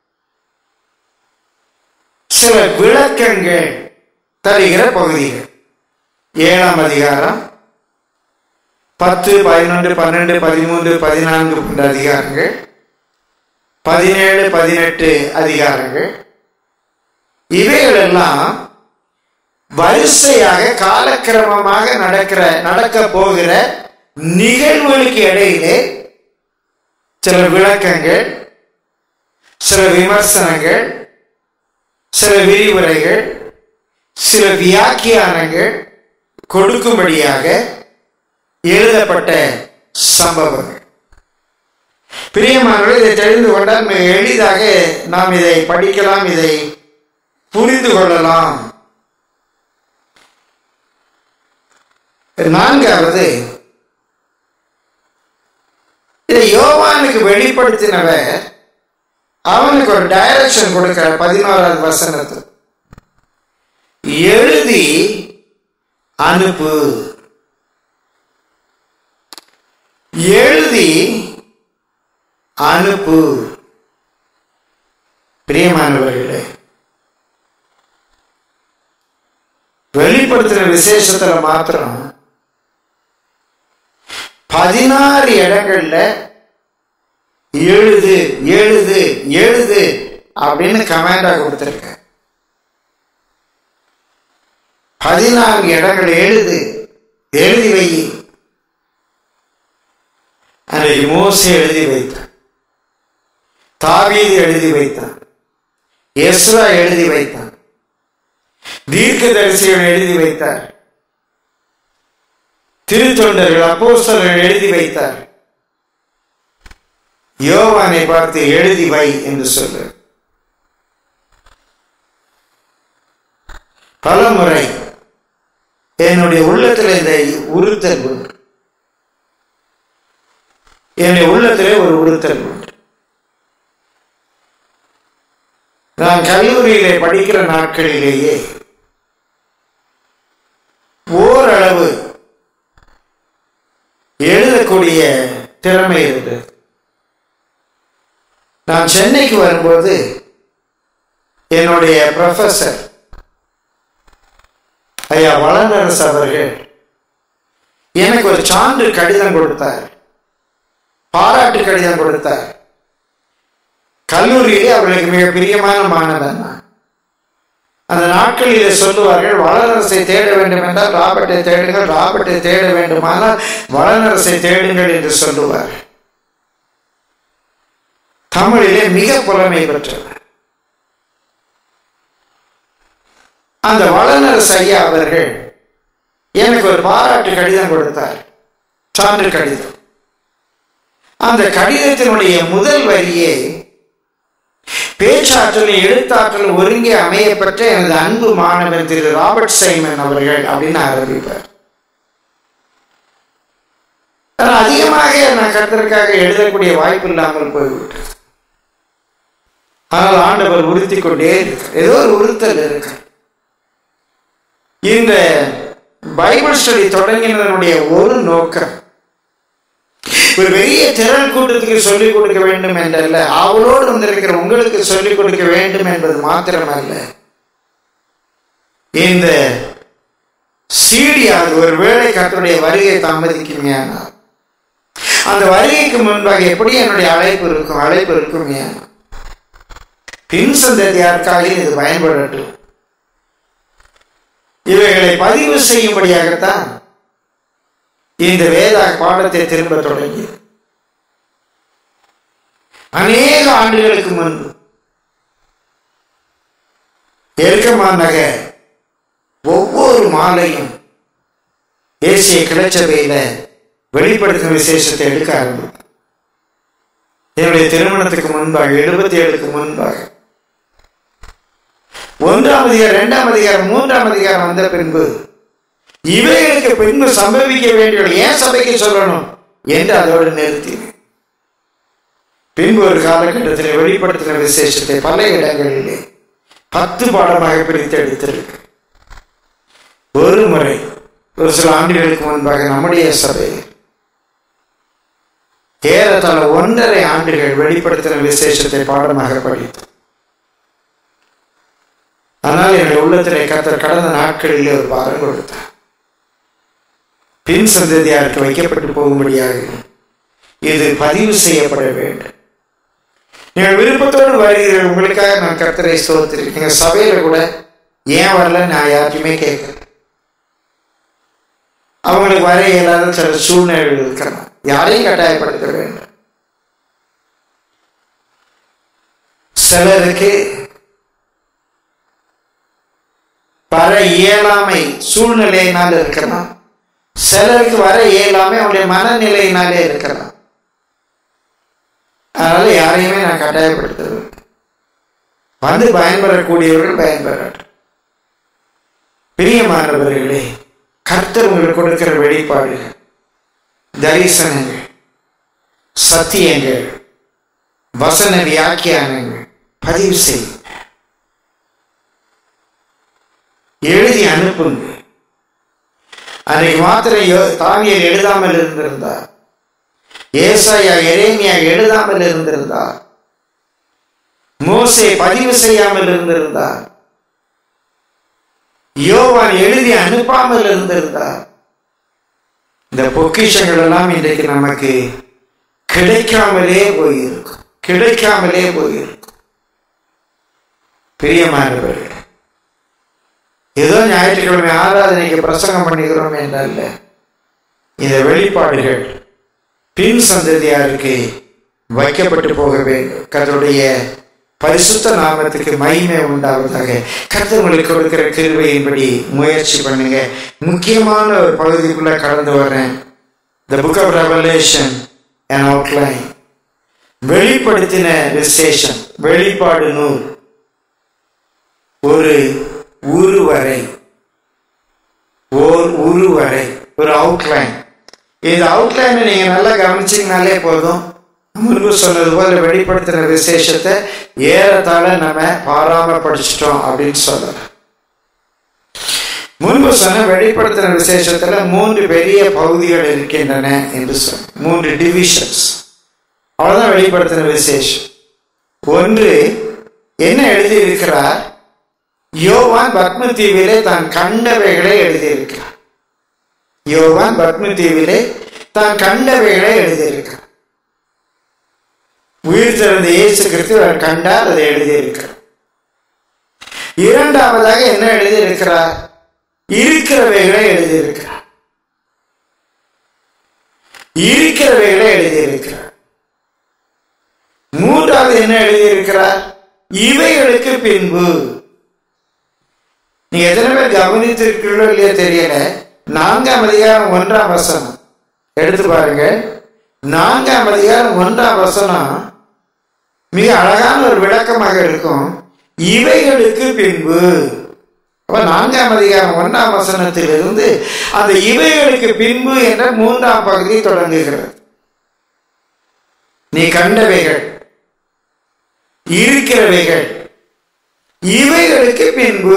சில விளக்கங்கள் தருகிற பகுதிகள். ஏழாம் அதிகாரம் பத்து, பதினொன்று, பன்னெண்டு, பதிமூன்று, பதினான்கு போன்ற அதிகாரங்கள், பதினேழு, பதினெட்டு அதிகாரங்கள், இவைகளெல்லாம் வரிசையாக காலக்கிரமமாக நடக்கிற நடக்க போகிற நிகழ்வுகளுக்கு இடையிலே சில விளக்கங்கள், சில விமர்சனங்கள், சில விரிவுரைகள், சில வியாக்கியானங்கள் கொடுக்கும்படியாக எழுதப்பட்ட சம்பவங்கள். பிரியமானவர்கள், இதை தெரிந்து கொண்டால் மிக எளிதாக நாம் இதை படிக்கலாம், இதை புரிந்து கொள்ளலாம். நான்காவது, இதை யோவானுக்கு வெளிப்படுத்தினவர் அவனுக்கு ஒரு டைரக்ஷன் கொடுக்கிற பதினோராவது வசனத்தில் எழுதி அனுப்பு, எழுதி அனுப்பு. பிரியமானவர்களே, வெளிப்படுத்தின விசேஷத்துல மாத்திரம் பதினாறு இடங்கள்ல எழுது எழுது எழுது அப்படின்னு கமாண்டா கொடுத்திருக்க. பதினான்கு இடங்கள் எழுது, எழுதி வை. அன்றைக்கு மோசே எழுதி வைத்தான், தாவீது எழுதி வைத்தான், எஸ்ரா எழுதி வைத்தான், தீர்க்கதரிசிகள் எழுதி வைத்தார், திருத்தொண்டர்கள் அப்போஸ்தலர்கள் எழுதி வைத்தார். யோவானை பார்த்து எழுதி வை என்று சொல்லு. பல முறை என்னுடைய உள்ளத்தில் இந்த உறுத்தல் உண்டு, என்னுடைய உள்ளத்திலே ஒரு உறுத்தல் உண்டு. நான் கல்லூரியிலே படிக்கிற நாட்களிலேயே ஓரளவு எழுதக்கூடிய திறமை இருந்தது. நான் சென்னைக்கு வரும்போது என்னுடைய ப்ரொஃபசர் ஐயா வளனரசு அவர்கள் எனக்கு ஒரு சான்று கடிதம் கொடுத்தார், பாராட்டு கடிதம் கொடுத்தார். கல்லூரியிலே அவர்களுக்கு மிக பிரியமான மாணவன். அந்த நாட்களிலே சொல்லுவார்கள், வளனரசை தேட வேண்டும் என்றால் ராபர்ட்டை தேடுங்கள், ராபர்ட்டை தேட வேண்டுமானால் வளனரசை தேடுங்கள் என்று சொல்லுவார். தமிழிலே மிக புலமை பெற்றவர் அந்த வளனரசு ஐயா அவர்கள் எனக்கு ஒரு பாராட்டு கடிதம் கொடுத்தார், சான்று கடிதம். அந்த கடிதத்தினுடைய முதல் வரியே, பேச்சாற்றல் எழுத்தாற்றல் ஒருங்கே அமையப்பட்ட எனது அன்பு மாணவன் திரு ராபர்ட் சைமன் அவர்கள் அப்படின்னு ஆரம்பிப்பார். அதிகமாக நான் கர்த்தருக்காக எழுதக்கூடிய வாய்ப்பு இல்லாமல் போய்விட்டது. ஆனால் ஆண்டவர் உறுத்தி கொண்டே இருக்கு, ஏதோ ஒரு உறுத்தல் இருக்கு. இந்த பைபிள் ஸ்டடி தொடங்கினதனுடைய ஒரு நோக்கம் ஒரு பெரிய திரள் கூட்டத்துக்கு சொல்லிக் கொடுக்க வேண்டும் என்றல்ல, அவளோடு வந்திருக்கிற உங்களுக்கு சொல்லிக் கொடுக்க வேண்டும் என்பது மாத்திரமல்ல. இந்த சீடியாவது ஒரு வேளை கர்த்தருடைய வருகை தாமதிக்குமையானால் அந்த வருகைக்கு முன்பாக எப்படி என்னுடைய அழைப்பு இருக்கும், அழைப்பு இருக்கும். பின் சந்ததியாருக்காக இது பயன்படட்டும். இவைகளை பதிவு செய்யும்படியாகத்தான் இந்த வேத பாடத்தை திரும்ப தொடங்கி அநேக ஆண்டுகளுக்கு முன்பு எருக்கமா நகர் ஒவ்வொரு மாலையும் தேசிய கிளச்சபையில வெளிப்படுத்தும் விசேஷத்தை எடுக்க ஆரம்பித்தார். என்னுடைய திருமணத்துக்கு முன்பாக எழுபத்தி ஏழுக்கு முன்பாக ஒன்றாம் அதிகாரம், இரண்டாம் அதிகாரம், மூன்றாம் அதிகாரம் வந்த பின்பு இவைகளுக்கு பின்பு சம்பவிக்க வேண்டிய ஏன் சபைக்கு சொல்லணும் என்று அதோடு நிறுத்தி பின்பு ஒரு காலகட்டத்தில் வெளிப்படுத்தின விசேஷத்தை பல இடங்களிலே பத்து பாடமாக பிரித்து எடுத்திருக்கு. ஒரு முறை ஒரு சில ஆண்டுகளுக்கு முன்பாக நம்முடைய சபை ஏறத்தாழ ஒன்றரை ஆண்டுகள் வெளிப்படுத்தின விசேஷத்தை பாடமாக படித்து, ஆனால் என்னுடைய உள்ளத்திலே கர்த்தர் கடந்த நாட்களிலே ஒரு பாரம் கொடுத்தார். பின் சந்ததியாருக்கு வைக்கப்பட்டு போகும்படியாக இது பதிவு செய்யப்பட வேண்டும். நீங்கள் விருப்பத்தோடு வருகிறீர்கள், உங்களுக்காக நான் கர்த்தரை ஸ்தோத்திரிக்கிறேன். எங்க சபையில கூட ஏன் வரல நான் யாருக்குமே கேட்கிறேன். அவங்களுக்கு வர இயலாத சில சூழ்நிலைகள் இருக்கலாம், யாரையும் கட்டாயப்படுத்த வேண்டும். சிலருக்கு வர இயலாமை சூழ்நிலையினால் இருக்கலாம், சிலருக்கு வர இயலாமை அவருடைய மனநிலையினாலே இருக்கலாம். அதனால யாரையுமே நான் கட்டாயப்படுத்துறது, வந்து பயன்பெறக்கூடியவர்கள் பயன்பெறட்டும். பிரியமானவர்களே, கர்த்தர் உங்களுக்கு கொடுக்கிற வெளிப்பாடுகள், தரிசனங்கள், சத்தியங்கள், வசன வியாக்கியானங்கள் பதிவு செய்யுங்க, எழுதி அனுப்புங்க. அன்றைக்கு மாத்திரம் தானியேல் எழுதாமல் இருந்திருந்தார், ஏசாயா எரேமியா எழுதாமல் இருந்திருந்தார், மோசே பதிவு செய்யாமல் இருந்திருந்தார், யோவான் எழுதி அனுப்பாமல் இருந்திருந்தார், இந்த பொக்கிஷங்கள் எல்லாம் இன்றைக்கு நமக்கு கிடைக்காமலே போயிருக்கும், கிடைக்காமலே போயிருக்கும். பிரியமானவர்கள், ஏதோ ஞாயிற்றுக்கிழமை ஆராதனைக்கு பிரசங்கம் பண்ணுகிறோம் என்றல்ல, இந்த வெளிப்பாடுகள் பின் சந்ததியாருக்கு வைக்கப்பட்டு போக வேண்டும். கர்த்தருடைய பரிசுத்த நாமத்துக்கு மகிமை உண்டாவதாக. கர்த்தர் உங்களுக்கு கொடுக்கிற கிருபையின்படி முயற்சி பண்ணுங்க. முக்கியமான ஒரு பகுதிக்குள்ள கடந்து வரேன். The book of Revelation and outline, வெளிப்படுத்தின விசேஷம், வெளிப்பாடு நூல், ஒரு உருவரை, ஓர் உருவரை, ஒரு அவுட்லைன். இந்த அவுட்லைனை நீங்க நல்லா கவனிச்சீங்கனாலே போதும். முன்பு சொன்னது போல வெளிப்படுத்தின விசேஷத்தை ஏறத்தாழ நம்ம பாராம படிச்சிட்டோம் அப்படின்னு சொல்லலாம். முன்பு சொன்ன வெளிப்படுத்தின விசேஷத்துல மூன்று பெரிய பகுதிகள் இருக்கின்றன என்று சொன்ன, மூன்று டிவிஷன்ஸ். அவ்வளவுதான் வெளிப்படுத்தின விசேஷம். ஒன்று, என்ன எழுதியிருக்கிறார்? யோவான் பத்ம தீவிலே தான் கண்டவைகளை எழுதியிருக்கிறார். யோவான் பத்ம தீவிலே தான் கண்டவைகளை எழுதியிருக்கிறார். உயிர் திறந்த இயேசு கிறிஸ்து அவர் கண்டார், அதை எழுதியிருக்கிறார். இரண்டாவதாக என்ன எழுதியிருக்கிறார்? இருக்கிறவைகளை எழுதியிருக்கிறார். இருக்கிறவைகளை எழுதியிருக்கிறார். மூன்றாவது என்ன எழுதியிருக்கிறார்? இவைகளுக்கு பின்பு. நீங்க எத்தனை பேர் கவனித்திருக்கிறீர்களோ இல்லையோ தெரியல, நான்காம் அதிகாரம் ஒன்றாம் வசனம் எடுத்து பாருங்க. நான்காம் அதிகாரம் ஒன்றாம் வசனம் மிக அழகான ஒரு விளக்கமாக இருக்கும். இவைகளுக்கு பின்பு. அப்ப நான்காம் அதிகாரம் ஒன்றாம் வசனத்திலிருந்து அந்த இவைகளுக்கு பின்பு என்ற மூன்றாம் பகுதி தொடங்குகிறது. நீ கண்டவைகள், இருக்கிறவைகள், இவைகளுக்கு பின்பு.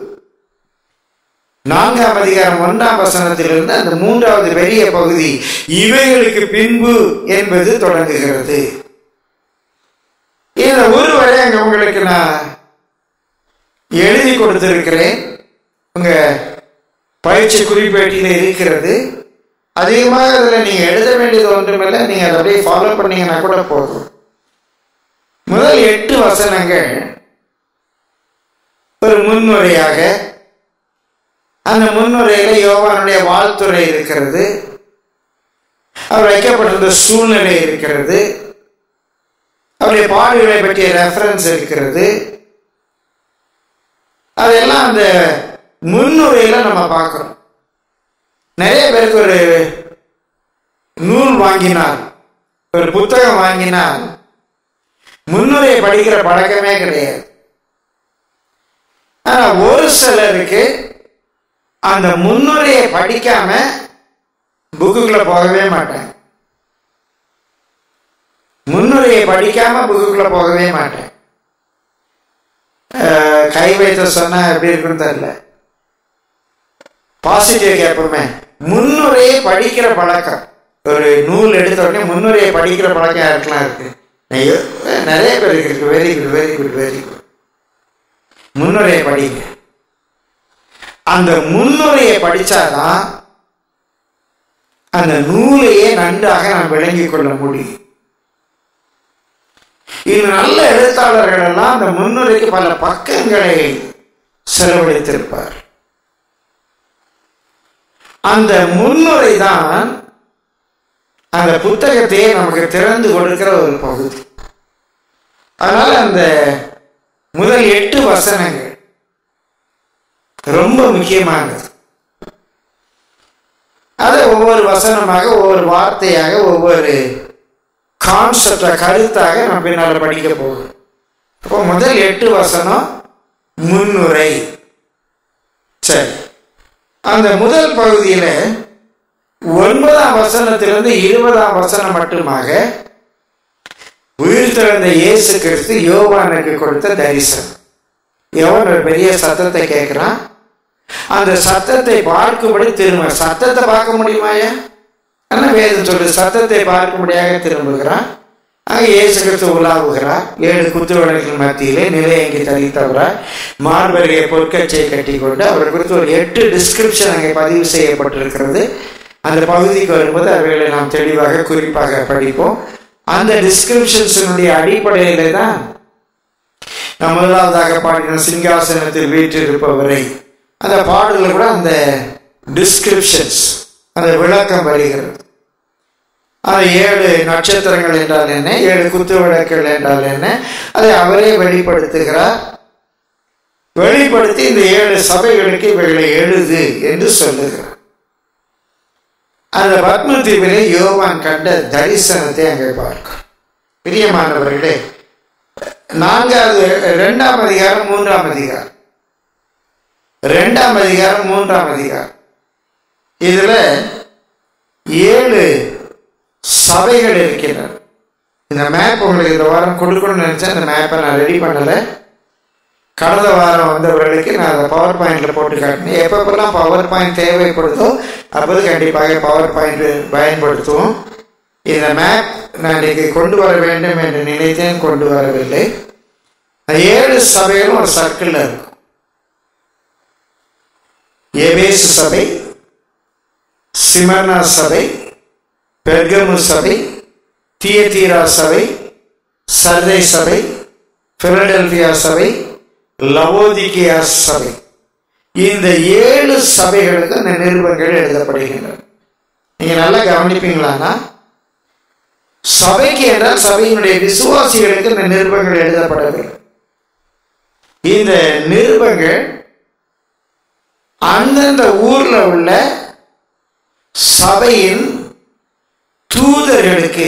நான்காம் அதிகாரம் ஒன்றாம் வசனத்திலிருந்து அந்த மூன்றாவது பெரிய பகுதி இவைகளுக்கு பின்பு என்பது தொடங்குகிறது. இந்த ஒரு வரை அங்க உங்களுக்கு நான் எழுதி கொடுத்திருக்கிறேன். உங்க பயிற்சி குறிப்பேட்டில் இருக்கிறது. அதிகமாக அதில் நீங்க எழுத வேண்டியது ஒன்றுமில்லை, நீங்க அதை அப்படியே ஃபாலோ பண்ணீங்கன்னா கூட போதும். முதல் எட்டு வசனங்கள் ஒரு முன்னுரையாக, அந்த முன்னுரையில யோவானுடைய வாழ்த்துறை இருக்கிறது, அவர் வைக்கப்பட்டிருந்த சூழ்நிலை இருக்கிறது, அவருடைய பாடுகளை பற்றிய ரெஃபரன்ஸ் இருக்கிறது. அதெல்லாம் அந்த முன்னுரையில நம்ம பார்க்கிறோம். நிறைய பேருக்கு ஒரு நூல் வாங்கினால், ஒரு புத்தகம் வாங்கினால் முன்னுரையை படிக்கிற பழக்கமே கிடையாது. ஆனா ஒரு சிலருக்கு அந்த முன்னுரையை படிக்காம புக்குக்குள்ள போகவே மாட்டேன். முன்னுரையை படிக்காம புக்குக்குள்ள போகவே மாட்டேன். கை வைத்த சொன்னா எப்படி இருக்குன்னு தெரியல. பாசிட்டிவ் கேட்போமே, முன்னுரையை படிக்கிற பழக்கம். ஒரு நூல் எடுத்த உடனே முன்னுரையை படிக்கிற பழக்கம் யாருக்கெல்லாம் இருக்கு? நிறைய பேருக்கு இருக்கு. Very good, very good, very good. முன்னுரையை படிங்க. அந்த முன்னுரையை படிச்சாதான் அந்த நூலையே நன்றாக நாம் விளங்கிக் கொள்ள முடியும். இது நல்ல எழுத்தாளர்கள் எல்லாம் அந்த முன்னுரைக்கு பல பக்கங்களை செலவழித்திருப்பார். அந்த முன்னுரை தான் அந்த புத்தகத்தையே நமக்கு திறந்து கொடுக்கிற ஒரு பகுதி. அதனால அந்த முதல் எட்டு வசனங்கள் ரொம்ப முக்கியமானது. அதை ஒவ்வொரு வசனமாக, ஒவ்வொரு வார்த்தையாக, ஒவ்வொரு கான்செப்ட கருத்தாக நம்ம பின்னால் படிக்க போகிறோம். இப்போ முதல் எட்டு வசனம் முன்னுரை. சரி, அந்த முதல் பகுதியில ஒன்பதாம் வசனத்திலிருந்து இருபதாம் வசனம் மட்டுமாக உயிர் திறந்த இயேசு கிறிஸ்து யோவானுக்கு கொடுத்த தரிசனம். யோவான் ஒரு பெரிய சத்தத்தை கேட்கிறான். அந்த சத்தத்தை பார்க்கும்படி திரும்ப, சத்தத்தை பார்க்க முடியுமாயா? ஆனால் வேதம் சொல்லு, சத்தத்தை பார்க்கும்படியாக திரும்புகிறான். அங்கே இயேசு கிறிஸ்து உலாவுகிறார். ஏழு குத்துவிளக்குகள் மத்தியிலே நிலையங்கி தரித்தவரார், மார்பருகே பொற்கச்சை கட்டி கொண்டு அவர் குறித்து ஒரு எட்டு டிஸ்கிரிப்ஷன் அங்கே பதிவு செய்யப்பட்டிருக்கிறது. அந்த பகுதிக்கு வரும்போது அவைகளை நாம் தெளிவாக குறிப்பாக படிப்போம். அந்த டிஸ்கிரிப்ஷன்ஸினுடைய அடிப்படையிலே தான் நாம் முதலாவதாக பாடின சிங்காசனத்தில் வீற்றிருப்பவரை, அந்த பாடலில் கூட அந்த டிஸ்கிரிப்ஷன்ஸ், அந்த விளக்கம் வருகிறது. அது ஏழு நட்சத்திரங்கள் என்றால் என்ன, ஏழு குத்து விளக்குகள் என்றால் என்ன, அதை அவரே வெளிப்படுத்துகிறார். வெளிப்படுத்தி இந்த ஏழு சபைகளுக்கு இவைகளை எழுது என்று சொல்லுகிறார். அந்த பத்ம தீவிலே யோவான் கண்ட தரிசனத்தை அங்கே பார்க்கிறோம். பிரியமானவர்களே, நான்காவது இரண்டாம் அதிகாரம் மூன்றாம் அதிகாரம் இரண்டாம் அதிகாரம் மூன்றாம் அதிகாரம் இதுல ஏழு சபைகள் இருக்கின்றன. இந்த மேப் உங்களுக்கு இந்த வாரம் கொடுக்கணும்னு நினைச்சேன். இந்த மேப்பை நான் ரெடி பண்ணலை. கடந்த வாரம் வந்தவர்களுக்கு நான் அதை பவர் பாயிண்ட்ல போட்டு காட்டினேன். எப்பப்பெல்லாம் பவர் பாயிண்ட் தேவைப்படுதோ அப்போது கண்டிப்பாக பவர் பாயிண்ட் பயன்படுத்துவோம். இந்த மேப் நான் இன்னைக்கு கொண்டு வர வேண்டும் என்று நினைத்தேன், கொண்டு வரவில்லை. ஏழு சபைகளும் ஒரு சர்க்கிள் இருக்கும். எபேசு சபை, சிமர்னா சபை, பெர்கமு சபை, தியத்தீரா சபை, சர்தை சபை, பிலடெல்பியா சபை, லவோதிகியா சபை. இந்த ஏழு சபைகளுக்கு இந்த நிருபங்கள் எழுதப்படுகின்றன. நீங்க நல்லா கவனிப்பீங்களானா, சபைக்கு என்றால் சபையினுடைய விசுவாசிகளுக்கு இந்த நிருபங்கள் எழுதப்படவில்லை. இந்த நிருபங்கள் அந்தந்த ஊர்ல உள்ள சபையின் தூதர்களுக்கு,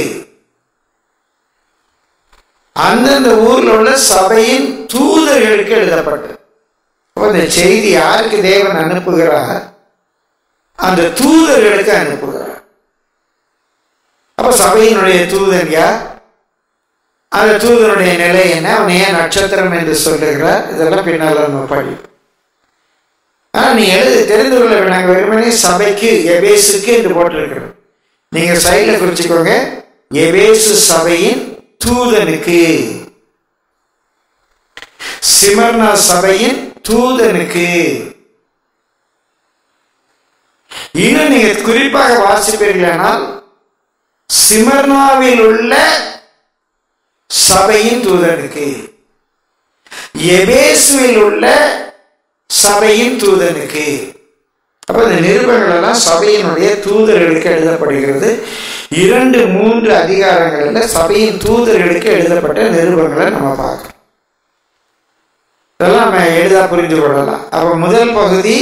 அந்தந்த ஊர்ல உள்ள சபையின் தூதர்களுக்கு எழுதப்பட்டது. இந்த செய்தி யாருக்கு தேவன் அனுப்புகிறார்? அந்த தூதர்களுக்கு அனுப்புகிறார். அப்ப சபையினுடைய தூதன் யார்? அந்த தூதனுடைய நிலை என்ன? அவன் ஏன் நட்சத்திரம் என்று சொல்லுகிறார்? இதெல்லாம் பின்னால் நம்ம படிப்போம். ஆனா நீ எழுது தெரிந்து கொள்ள வேண்டாங்க. வெறுமனே சபைக்கு எபேசுக்கு என்று போட்டிருக்கிறோம். நீங்க சைட்ல குறிச்சுக்கோங்க, எபேசு சபையின் தூதனுக்கு, சிமர்னா சபையின் தூதனுக்கு. இன்னும் நீங்க குறிப்பாக வாசிப்பீர்களானால், சிமர்னாவில் உள்ள சபையின் தூதனுக்கு, எபேசுவில் உள்ள சபையின் தூதனுக்கு. அப்ப இந்த நிருபங்கள் எல்லாம் சபையினுடைய தூதர்களுக்கு எழுதப்படுகிறது. இரண்டு மூன்று அதிகாரங்கள்ல சபையின் தூதர்களுக்கு எழுதப்பட்ட நிருபங்களை நம்ம பார்க்கிறோம். இதெல்லாம் நம்ம எளிதா புரிந்து கொள்ளலாம். அப்ப முதல் பகுதி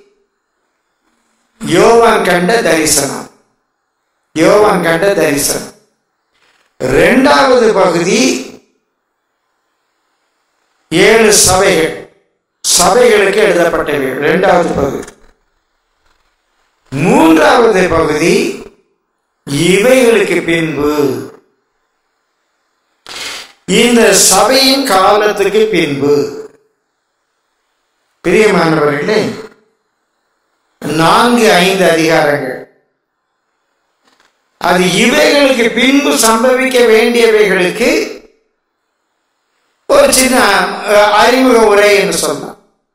யோவான் கண்ட தரிசனம், யோவான் கண்ட தரிசனம். இரண்டாவது பகுதி ஏழு சபைகள், சபைகளுக்கு எழுதப்பட்டவை, இரண்டாவது பகுதி. மூன்றாவது பகுதி இவைகளுக்கு பின்பு, இந்த சபையின் காலத்துக்கு பின்பு. பிரியமானவர்களே, நான்கு ஐந்து அதிகாரங்கள். அது இவைகளுக்கு பின்பு சம்பவிக்க வேண்டியவைகளுக்கு ஒரு சின்ன அறிமுக உரை என்று சொன்னார்.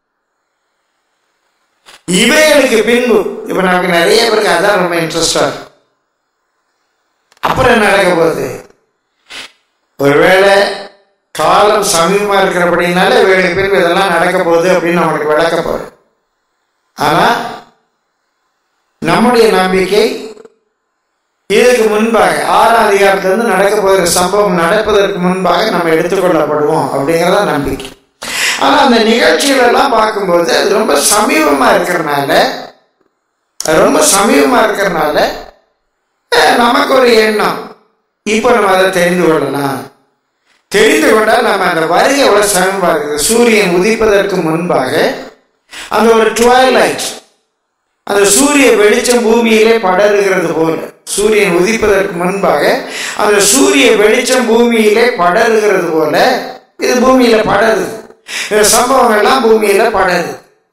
இவைகளுக்கு பின்பு, இப்ப நமக்கு நிறைய பேருக்கு அதான் ரொம்ப இன்ட்ரெஸ்டா இருக்கும். அப்புறம் நடக்க போகுது, ஒருவேளை காலம் சமீபமா இருக்கிறபடினால இவைகளுக்கு பின்பு இதெல்லாம் நடக்க போகுது அப்படின்னு நம்மளுக்கு விளக்க போகுது. ஆனா நம்முடைய நம்பிக்கை இதுக்கு முன்பாக, ஆறாம் அதிகாரத்திலிருந்து நடக்க போகிற சம்பவம் நடப்பதற்கு முன்பாக நம்ம எடுத்துக்கொள்ளப்படுவோம் அப்படிங்கிறத நம்பிக்கை. ஆனால் அந்த நிகழ்ச்சிகளெல்லாம் பார்க்கும்போது அது ரொம்ப சமீபமாக இருக்கிறனால ரொம்ப சமீபமாக இருக்கிறனால நமக்கு ஒரு எண்ணம், இப்போ நம்ம அதை தெரிந்து கொள்ளலாம். தெரிந்து கொண்டால் நம்ம அந்த வருகை எவ்வளோ சமீபமாக இருக்குது. சூரியன் உதிப்பதற்கு முன்பாக அந்த ஒரு ட்வைலைட், அந்த சூரிய வெளிச்சம் பூமியிலே படருகிறது போல, சூரியன் உதிப்பதற்கு முன்பாக அந்த சூரிய வெளிச்சம் பூமியிலே படருகிறது போல இது பூமியில படருது. இந்த சம்பவம் எல்லாம் பூமியில படருது.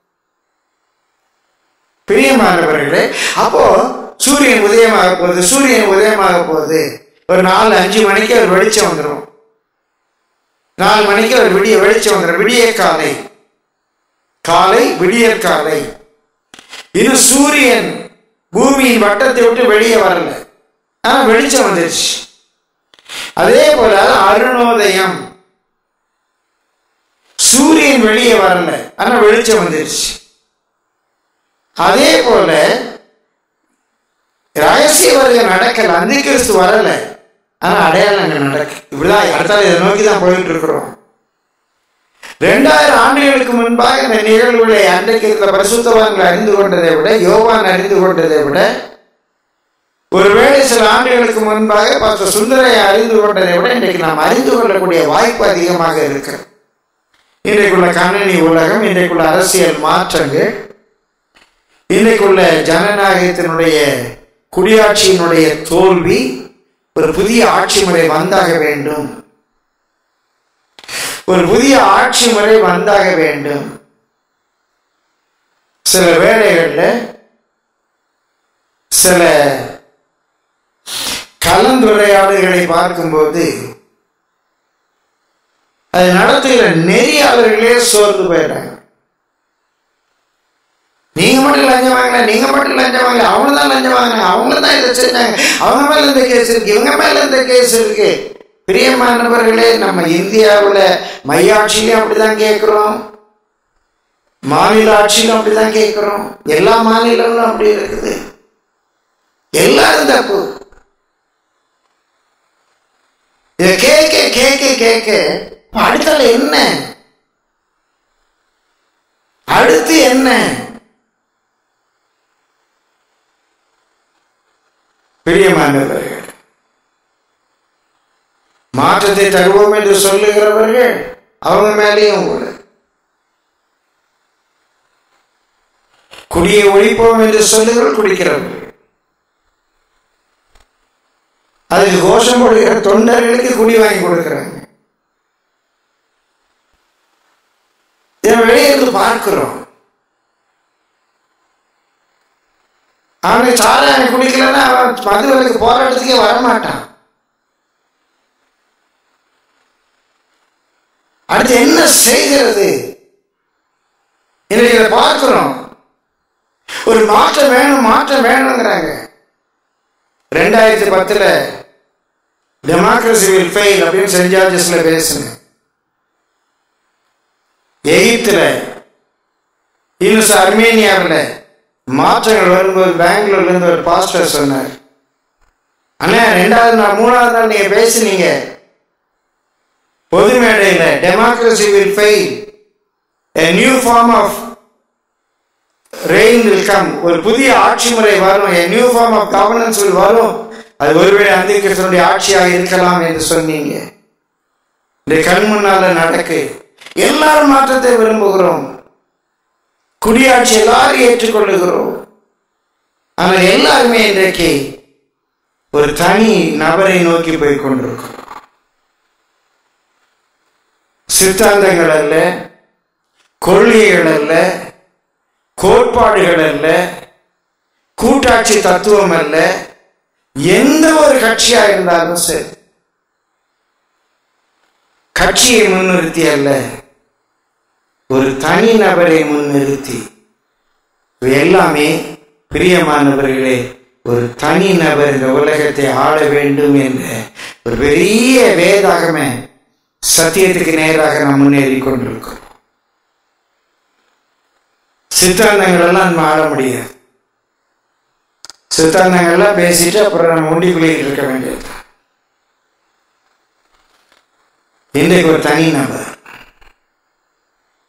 பிரியமானவர்களே, அப்போ சூரியன் உதயமாக போகுது, சூரியன் உதயமாக போகுது. ஒரு நாலு அஞ்சு மணிக்கு ஒரு வெளிச்சம் வந்துடும், நாலு மணிக்கு ஒரு விடிய வெளிச்சம் வந்துடும். விடிய காலை காலை விடியற் காலை. இன்னும் சூரியன் பூமியின் வட்டத்தை விட்டு வெளியே வரல, ஆனா வெளிச்சம் வந்துருச்சு. அதே போல அருணோதயம், சூரியன் வெளியே வரல, ஆனா வெளிச்சம் வந்துருச்சு. அதே போல ரகசிய வருகை நடக்கல, அந்தி கிறிஸ்து வரல, ஆனா அடையாளங்கள் நடக்கு. இப்படிதான் அடுத்தால இதை நோக்கி தான் போயிட்டு இருக்கிறோம். ரெண்டாயிரம் ஆண்டுகளுக்கு முன்பாக இந்த நிகழ்வுகளை அன்றைக்கு இருந்த பரிசுத்தவான்கள் அறிந்து கொண்டதை விட, யோவான் அறிந்து கொண்டதை விட, ஒருவேளை சில ஆண்டுகளுக்கு முன்பாக பார்த்த சுந்தரையை அறிந்து கொண்டதை விட இன்றைக்கு நாம் அறிந்து கொள்ளக்கூடிய வாய்ப்பு அதிகமாக இருக்கிறது. இன்றைக்குள்ள கணினி உலகம், இன்றைக்குள்ள அரசியல் மாற்றங்கள், இன்றைக்குள்ள ஜனநாயகத்தினுடைய குடியாட்சியினுடைய தோல்வி, ஒரு புதிய ஆட்சி முறை வந்தாக வேண்டும், ஒரு புதிய ஆட்சி முறை வந்தாக வேண்டும். சில வேளைகளில் சில கலந்துரையாடல்களை பார்க்கும்போது அது நடத்துகிற நெறியாளர்களே சோர்ந்து போயிடுறாங்க. நீங்க மட்டும் லஞ்சம் வாங்கல, நீங்க மட்டும் லஞ்சம் வாங்கல, அவங்க தான் லஞ்சம் வாங்கினாங்க, அவங்க தான் இதை செஞ்சாங்க, அவங்க மேல இந்த கேஸ் இருக்கு, இவங்க மேல இந்த கேஸ் இருக்கு. பிரியமானவர்களே, நம்ம இந்தியாவில் மையாட்சியிலும் அப்படிதான் கேட்கிறோம், மாநில ஆட்சியிலும் அப்படிதான் கேட்கிறோம், எல்லா மாநிலங்களும் அப்படி இருக்குது. எல்லாரும் தப்பு. இதை கேட்க கேட்க கேட்க அடுத்தால என்ன, அடுத்து என்ன? பிரியமானவர்கள், மாற்றத்தை தருவோம் என்று சொல்லுகிறவர்கள் அவங்க மேலேயும் கூட, குடியை ஒழிப்போம் என்று சொல்லுகிறவர்கள் குடிக்கிறவர்கள், அதுக்கு கோஷம் போடுகிற தொண்டர்களுக்கு குடி வாங்கி கொடுக்கிறாங்க. வெளியே இருந்து பார்க்கிறோம். அவனை சாராயம் குடிக்கலன்னா அவன் மதுவிலக்கு போராட்டத்துக்கே வரமாட்டான். அடுத்து என்ன செய்கிறது? இதை பார்க்கிறோம். ஒரு மாற்றம் வேணும், மாற்றம் வேணுங்கிறாங்க. ரெண்டாயிரத்தி பத்துல டெமோக்ரஸி வில் ஃபெயில் அப்படின்னு சென்ட் ஜார்ஜஸ்ல பேசுங்க. எகிப்துல, இன்னும் அர்மேனியாவில் மாற்றங்கள் வரும்போது பெங்களூர்ல இருந்து ஒரு பாஸ்டர் சொன்னார், அண்ணா ரெண்டாவது நாள் மூணாவது நாள் நீங்க பேசுனீங்க பொது மேடையில, democracy will fail, a new form of reign will come, ஒரு புதிய ஆட்சி முறை வரும், a new form of governance will வரும், அது ஒருவேளை அந்தி கிறிஸ்துவினுடைய ஆட்சியாக இருக்கலாம் என்று சொன்னீங்க. இந்த கண் முன்னால நடக்கு. எல்லாரும் மாற்றத்தை விரும்புகிறோம், குடியாட்சி எல்லாரும் ஏற்றுக்கொள்ளுகிறோம். ஆனால் எல்லாருமே இன்றைக்கு ஒரு தனி நபரை நோக்கி போய் கொண்டிருக்கிறோம். சித்தாந்தங்கள் அல்ல, கொள்கைகள் அல்ல, கோட்பாடுகள் அல்ல, கூட்டாட்சி தத்துவம் அல்ல, எந்த ஒரு கட்சியா இருந்தாலும் சரி, கட்சியை முன்னிறுத்தி அல்ல, ஒரு தனி நபரை முன்னிறுத்தி, எல்லாமே பிரியமானவர்களே ஒரு தனி நபர் இந்த உலகத்தை ஆள வேண்டும் என்ற ஒரு பெரிய வேதாகம சத்தியத்துக்கு நேராக நாம் முன்னேறி கொண்டிருக்கிறோம். சித்தாந்தங்கள் எல்லாம் நம்ம ஆள முடியாது. சித்தாந்தங்கள்லாம் பேசிட்டு அப்புறம் நம்ம உண்டிக்குள்ளே இருக்க வேண்டியது. இன்றைக்கு ஒரு தனி நபர்,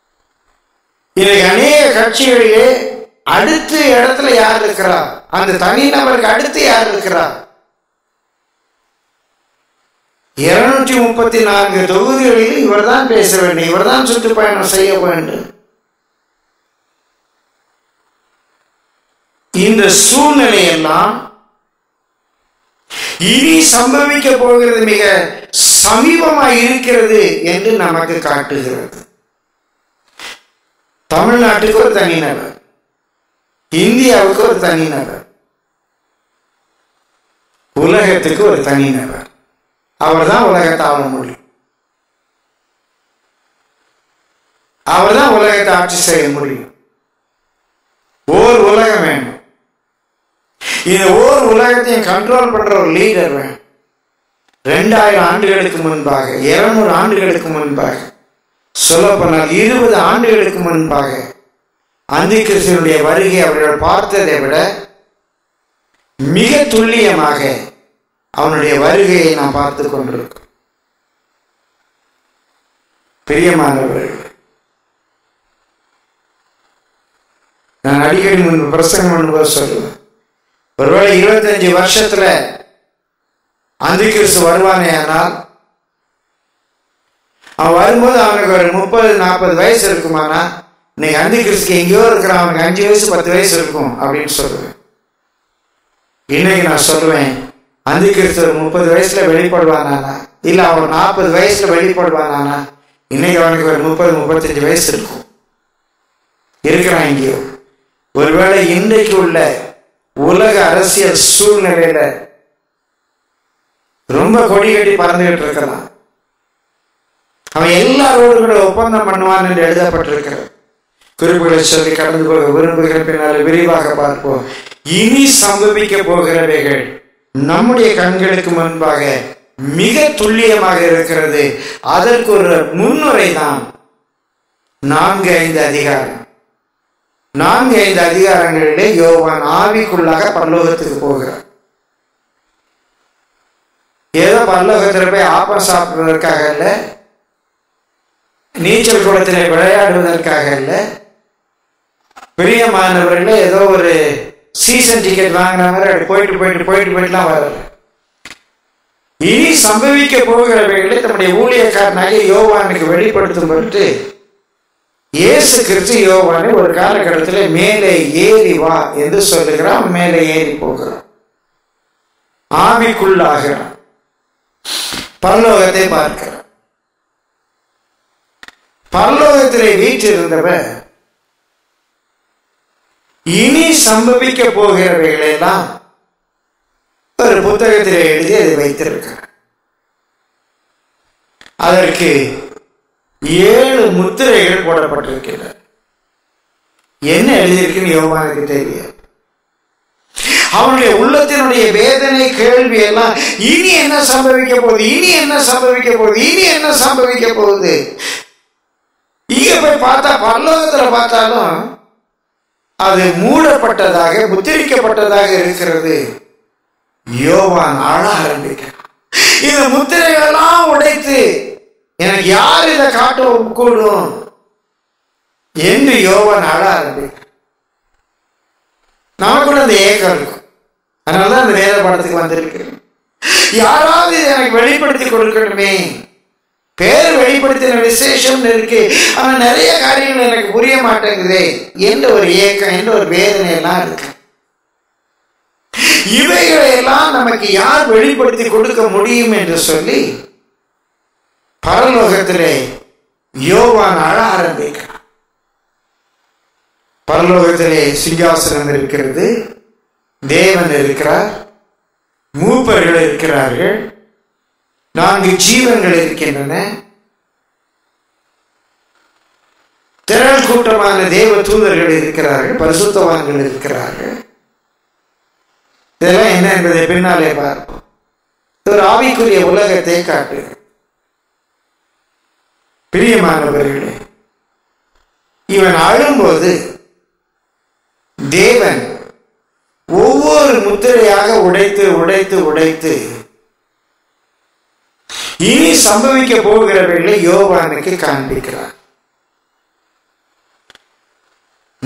இன்னைக்கு அநேக கட்சிகளிலே அடுத்த இடத்துல யார் இருக்கிறார்? அந்த தனிநபருக்கு அடுத்து யார் இருக்கிறார்? இருநூற்றி முப்பத்தி நான்கு தொகுதிகளில் இவர் தான் பேச வேண்டும், இவர் தான் சுற்றுப்பயணம் செய்ய வேண்டும். இந்த சூழ்நிலையெல்லாம் இனி சம்பவிக்க போகிறது மிக சமீபமாக இருக்கிறது என்று நமக்கு காட்டுகிறது. தமிழ்நாட்டுக்கு ஒரு தனிநபர், இந்தியாவுக்கு ஒரு தனிநபர், உலகத்துக்கு ஒரு தனிநபர். அவர் தான் உலகத்தை ஆள முடியும், அவர் தான் உலகத்தை ஆட்சி செய்ய முடியும். ஓர் உலகம் வேணும், இந்த ஓர் உலகத்தையும் கண்ட்ரோல் பண்ற ஒரு லீடர் வேணும். ரெண்டாயிரம் ஆண்டுகளுக்கு முன்பாக, இருநூறு ஆண்டுகளுக்கு முன்பாக, சொல்ல போனால் இருபது ஆண்டுகளுக்கு முன்பாக அந்தி கிறிஸ்துவனுடைய வருகை அவர்கள் பார்த்ததை விட மிக துல்லியமாக அவனுடைய வருகையை நாம் பார்த்து கொண்டிருக்கோம். பிரியமானவர்கள், நான் அடிக்கடி முன்பு பிரசங்கம் பண்ணும்போது சொல்லுவேன், ஒருவேளை இருபத்தஞ்சு வருஷத்துல அந்தி கிறிஸ்து வருவானே, ஆனால் அவன் வரும்போது அவனுக்கு ஒரு முப்பது நாற்பது வயசு இருக்குமானா, இன்னைக்கு அந்தி கிறிஸ்துக்கு எங்கேயோ இருக்கிறான், அவனுக்கு அஞ்சு வயசு பத்து வயசு இருக்கும் அப்படின்னு சொல்லுவேன். இன்னைக்கு நான் சொல்லுவேன், அந்தி கிறிஸ்து ஒரு முப்பது வயசுல வெளிப்படுவானா, இல்ல அவன் நாற்பது வயசுல வெளிப்படுவானா, இன்னைக்கு அவனுக்கு ஒரு முப்பது முப்பத்தஞ்சு வயசு இருக்கும், இருக்கிறான் எங்கேயோ. ஒருவேளை இன்றைக்கு உள்ள உலக அரசியல் சூழ்நிலையில ரொம்ப கொடி கட்டி பறந்துகிட்டு இருக்கிறான். அவன் எல்லாரோடு கூட ஒப்பந்தம் பண்ணுவான் என்று எழுதப்பட்டிருக்கிறது. குறிப்புகளை சொல்லி கடந்து போக விரும்புகிற பின்னால் விரிவாக பார்ப்போம். இனி சம்பவிக்க போகிறவைகள் நம்முடைய கண்களுக்கு முன்பாக மிக துல்லியமாக இருக்கிறது. அதற்கு ஒரு முன்னுரை தான் நான்கு ஐந்து அதிகாரம். நான்கு ஐந்து அதிகாரங்களிலே யோவான் ஆவிக்குள்ளாக பரலோகத்துக்கு போகிறார். ஏதோ பரலோகத்தில் போய் ஆப்பம் சாப்பிடுவதற்காக இல்ல, நீச்சல் குளத்திலே விளையாடுவதற்காக இல்ல, பிரியமானவர்களே ஏதோ ஒரு சீசன் டிக்கெட் வாங்கின மாதிரி போயிட்டு போயிட்டு போயிட்டு போயிட்டுலாம் வர. இனி சம்பவிக்க போகிறவைகளை தம்முடைய ஊழியக்காரனாகிய யோவானுக்கு வெளிப்படுத்தும் பொருட்டு இயேசு கிறிஸ்து யோவானை ஒரு காலகட்டத்தில் மேலே ஏறி வா என்று சொல்லுகிறான். மேலே ஏறி போகிறான், ஆவிக்குள்ளாகிறான், பரலோகத்தை பார்க்கிறான். பரலோகத்திலே வீற்றிருந்தவர் இனி சம்பவிக்க போகிறவைகளை எல்லாம் ஒரு புத்தகத்திலே எழுதி அதை வைத்திருக்கிறார். அதற்கு ஏழு முத்திரைகள் போடப்பட்டிருக்கிறது. என்ன எழுதியிருக்குன்னு யோவானுக்கு தெரியாது. அவனுடைய உள்ளத்தினுடைய வேதனை, கேள்வி எல்லாம் இனி என்ன சம்பவிக்க போகுது, இனி என்ன சம்பவிக்க போகுது, இனி என்ன சம்பவிக்க போகுது. இங்க போய் பார்த்தா, பரலோகத்துல பார்த்தாலும் அது மூடப்பட்டதாக, முத்திரிக்கப்பட்டதாக இருக்கிறது. யோவான் அழ ஆரம்பிக்கிறான். இந்த முத்திரைகளெல்லாம் உடைத்து எனக்கு யார் இதை காட்ட கூடும் என்று யோவான் அழ ஆரம்பிக்கிறான். நமக்குள்ள அந்த ஏக்கம் இருக்கும். அதனாலதான் அந்த வேத பாடத்துக்கு வந்திருக்கிறேன். யாராவது இதை எனக்கு வெளிப்படுத்தி கொடுக்கணுமே, பேர் வெளிப்படுத்தின விசேஷம் இருக்கு, ஆனா நிறைய காரியங்கள் எனக்கு புரிய மாட்டேங்குதே என்ற ஒரு ஏக்கம், என்ற ஒரு வேதனை எல்லாம் இருக்கு. இவைகளை எல்லாம் நமக்கு யார் வெளிப்படுத்தி கொடுக்க முடியும் என்று சொல்லி பரலோகத்திலே யோவான் அழ ஆரம்பிக்கிறான். பரலோகத்திலே சிங்காசனம் இருக்கிறது, தேவன் இருக்கிறார், மூப்பர்கள் இருக்கிறார்கள், நான்கு ஜீவன்கள் இருக்கின்றன, திரள் கூட்டமான தேவ தூதர்கள் இருக்கிறார்கள், பரிசுத்தவான்கள் இருக்கிறார்கள். இதெல்லாம் என்ன என்பதை பின்னாலே பார்ப்போம். ஒரு ஆவிக்குரிய உலகத்தை காட்டு. பிரியமானவர்களே, இவன் அழும்போது தேவன் ஒவ்வொரு முத்திரையாக உடைத்து உடைத்து உடைத்து இனி சம்பவிக்க போகிறவர்களை யோவானுக்கு காண்பிக்கிறார்.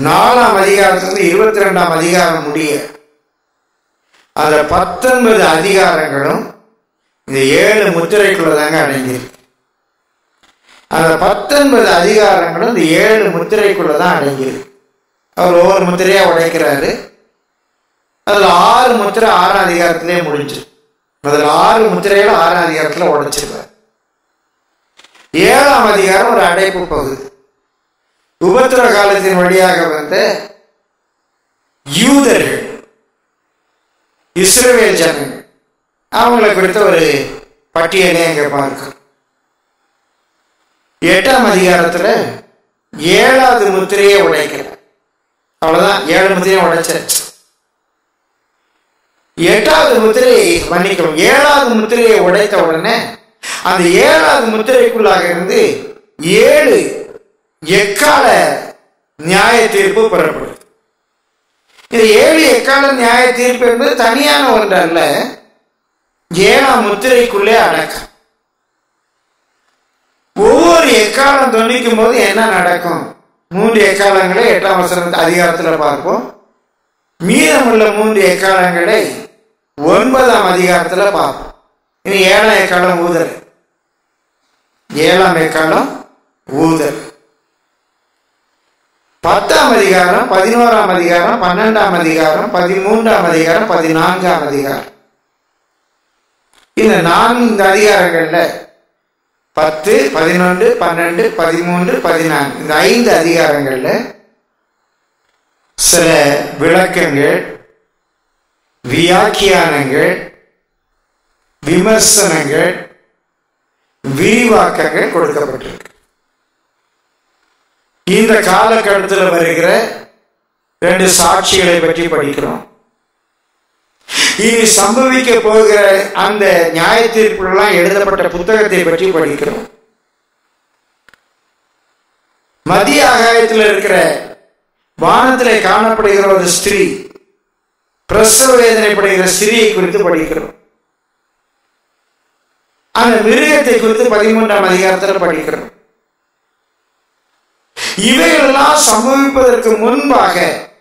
நாலாம் அதிகாரத்திலிருந்து இருபத்தி ரெண்டாம் அதிகாரம் முடிய அந்த பத்தொன்பது அதிகாரங்களும் இந்த ஏழு முத்திரைக்குள்ள தாங்க அடங்கியிருக்கு. அந்த பத்தொன்பது அதிகாரங்களும் இந்த ஏழு முத்திரைக்குள்ளதான் அடங்கியிருக்கு. அவர் ஒவ்வொரு முத்திரையா உடைக்கிறாரு. அதுல ஆறு முத்திரை ஆறாம் அதிகாரத்திலே முடிஞ்சு, அதுல ஆறு முத்திரைகள் ஆறாம் அதிகாரத்துல உடைச்சிருக்காரு. ஏழாம் அதிகாரம் ஒரு அடைப்பு பகுதி. உபத்திர காலத்தின் வழியாக வந்த யூதர்கள், இஸ்ரவேல் ஜனங்கள், அவங்களை குறித்த ஒரு பட்டியலே இங்க பார்க்கிறோம். எட்டாம் அதிகாரத்துல ஏழாவது முத்திரையை உடைக்கிறார். அவ்வளவுதான், ஏழு முத்திரையை உடைச்சாச்சு. எட்டாவது முத்திரையை மன்னிக்கும் ஏழாவது முத்திரையை உடைத்த உடனே அந்த ஏழாவது முத்திரைக்குள்ளாக இருந்து ஏழு எக்கால நியாய தீர்ப்பு பெறப்படுது. இது ஏழு எக்கால நியாய தீர்ப்பு என்பது தனியான ஒன்று அல்ல, ஏழாம் முத்திரைக்குள்ளே அடக்கம். ஒவ்வொரு எக்காலம் தொன்னிக்கும் போது என்ன நடக்கும்? மூன்று எக்காலங்களை எட்டாம் வசன அதிகாரத்துல பார்ப்போம். மீதமுள்ள மூன்று எக்காலங்களை ஒன்பதாம் அதிகாரத்துல பார்ப்போம். இனி ஏழாம் எக்காலம் ஊதல். ஏழாம் எக்காலம் ஊதல். பத்தாம் அதிகாரம், பதினோராம் அதிகாரம், பன்னெண்டாம் அதிகாரம், பதிமூன்றாம் அதிகாரம், பதினான்காம் அதிகாரம். இந்த நான்கு அதிகாரங்கள்ல பத்து, பதினொன்று, பன்னெண்டு, பதிமூன்று, பதினான்கு இந்த ஐந்து அதிகாரங்கள்ல சில விளக்கங்கள், வியாக்கியானங்கள், விமர்சனங்கள், விரிவாக்கங்கள் கொடுக்கப்பட்டிருக்கு. இந்த காலகட்டத்தில் வருகிற ரெண்டு சாட்சிகளை பற்றி படிக்கிறோம். இனி சம்பவிக்க போகிற அந்த நியாய தீர்ப்புலாம் எழுதப்பட்ட புத்தகத்தை பற்றி படிக்கிறோம். மத்திய ஆகாயத்தில் இருக்கிற வானத்திலே காணப்படுகிற ஒரு ஸ்திரீ, பிரசவ வேதனைப்படுகிற ஸ்திரீயை குறித்து படிக்கிறோம். அந்த மிருகத்தை குறித்து பதிமூன்றாம் அதிகாரத்தில் படிக்கிறோம். இவைகளெல்லாம் சம்பவிப்பதற்கு முன்பாக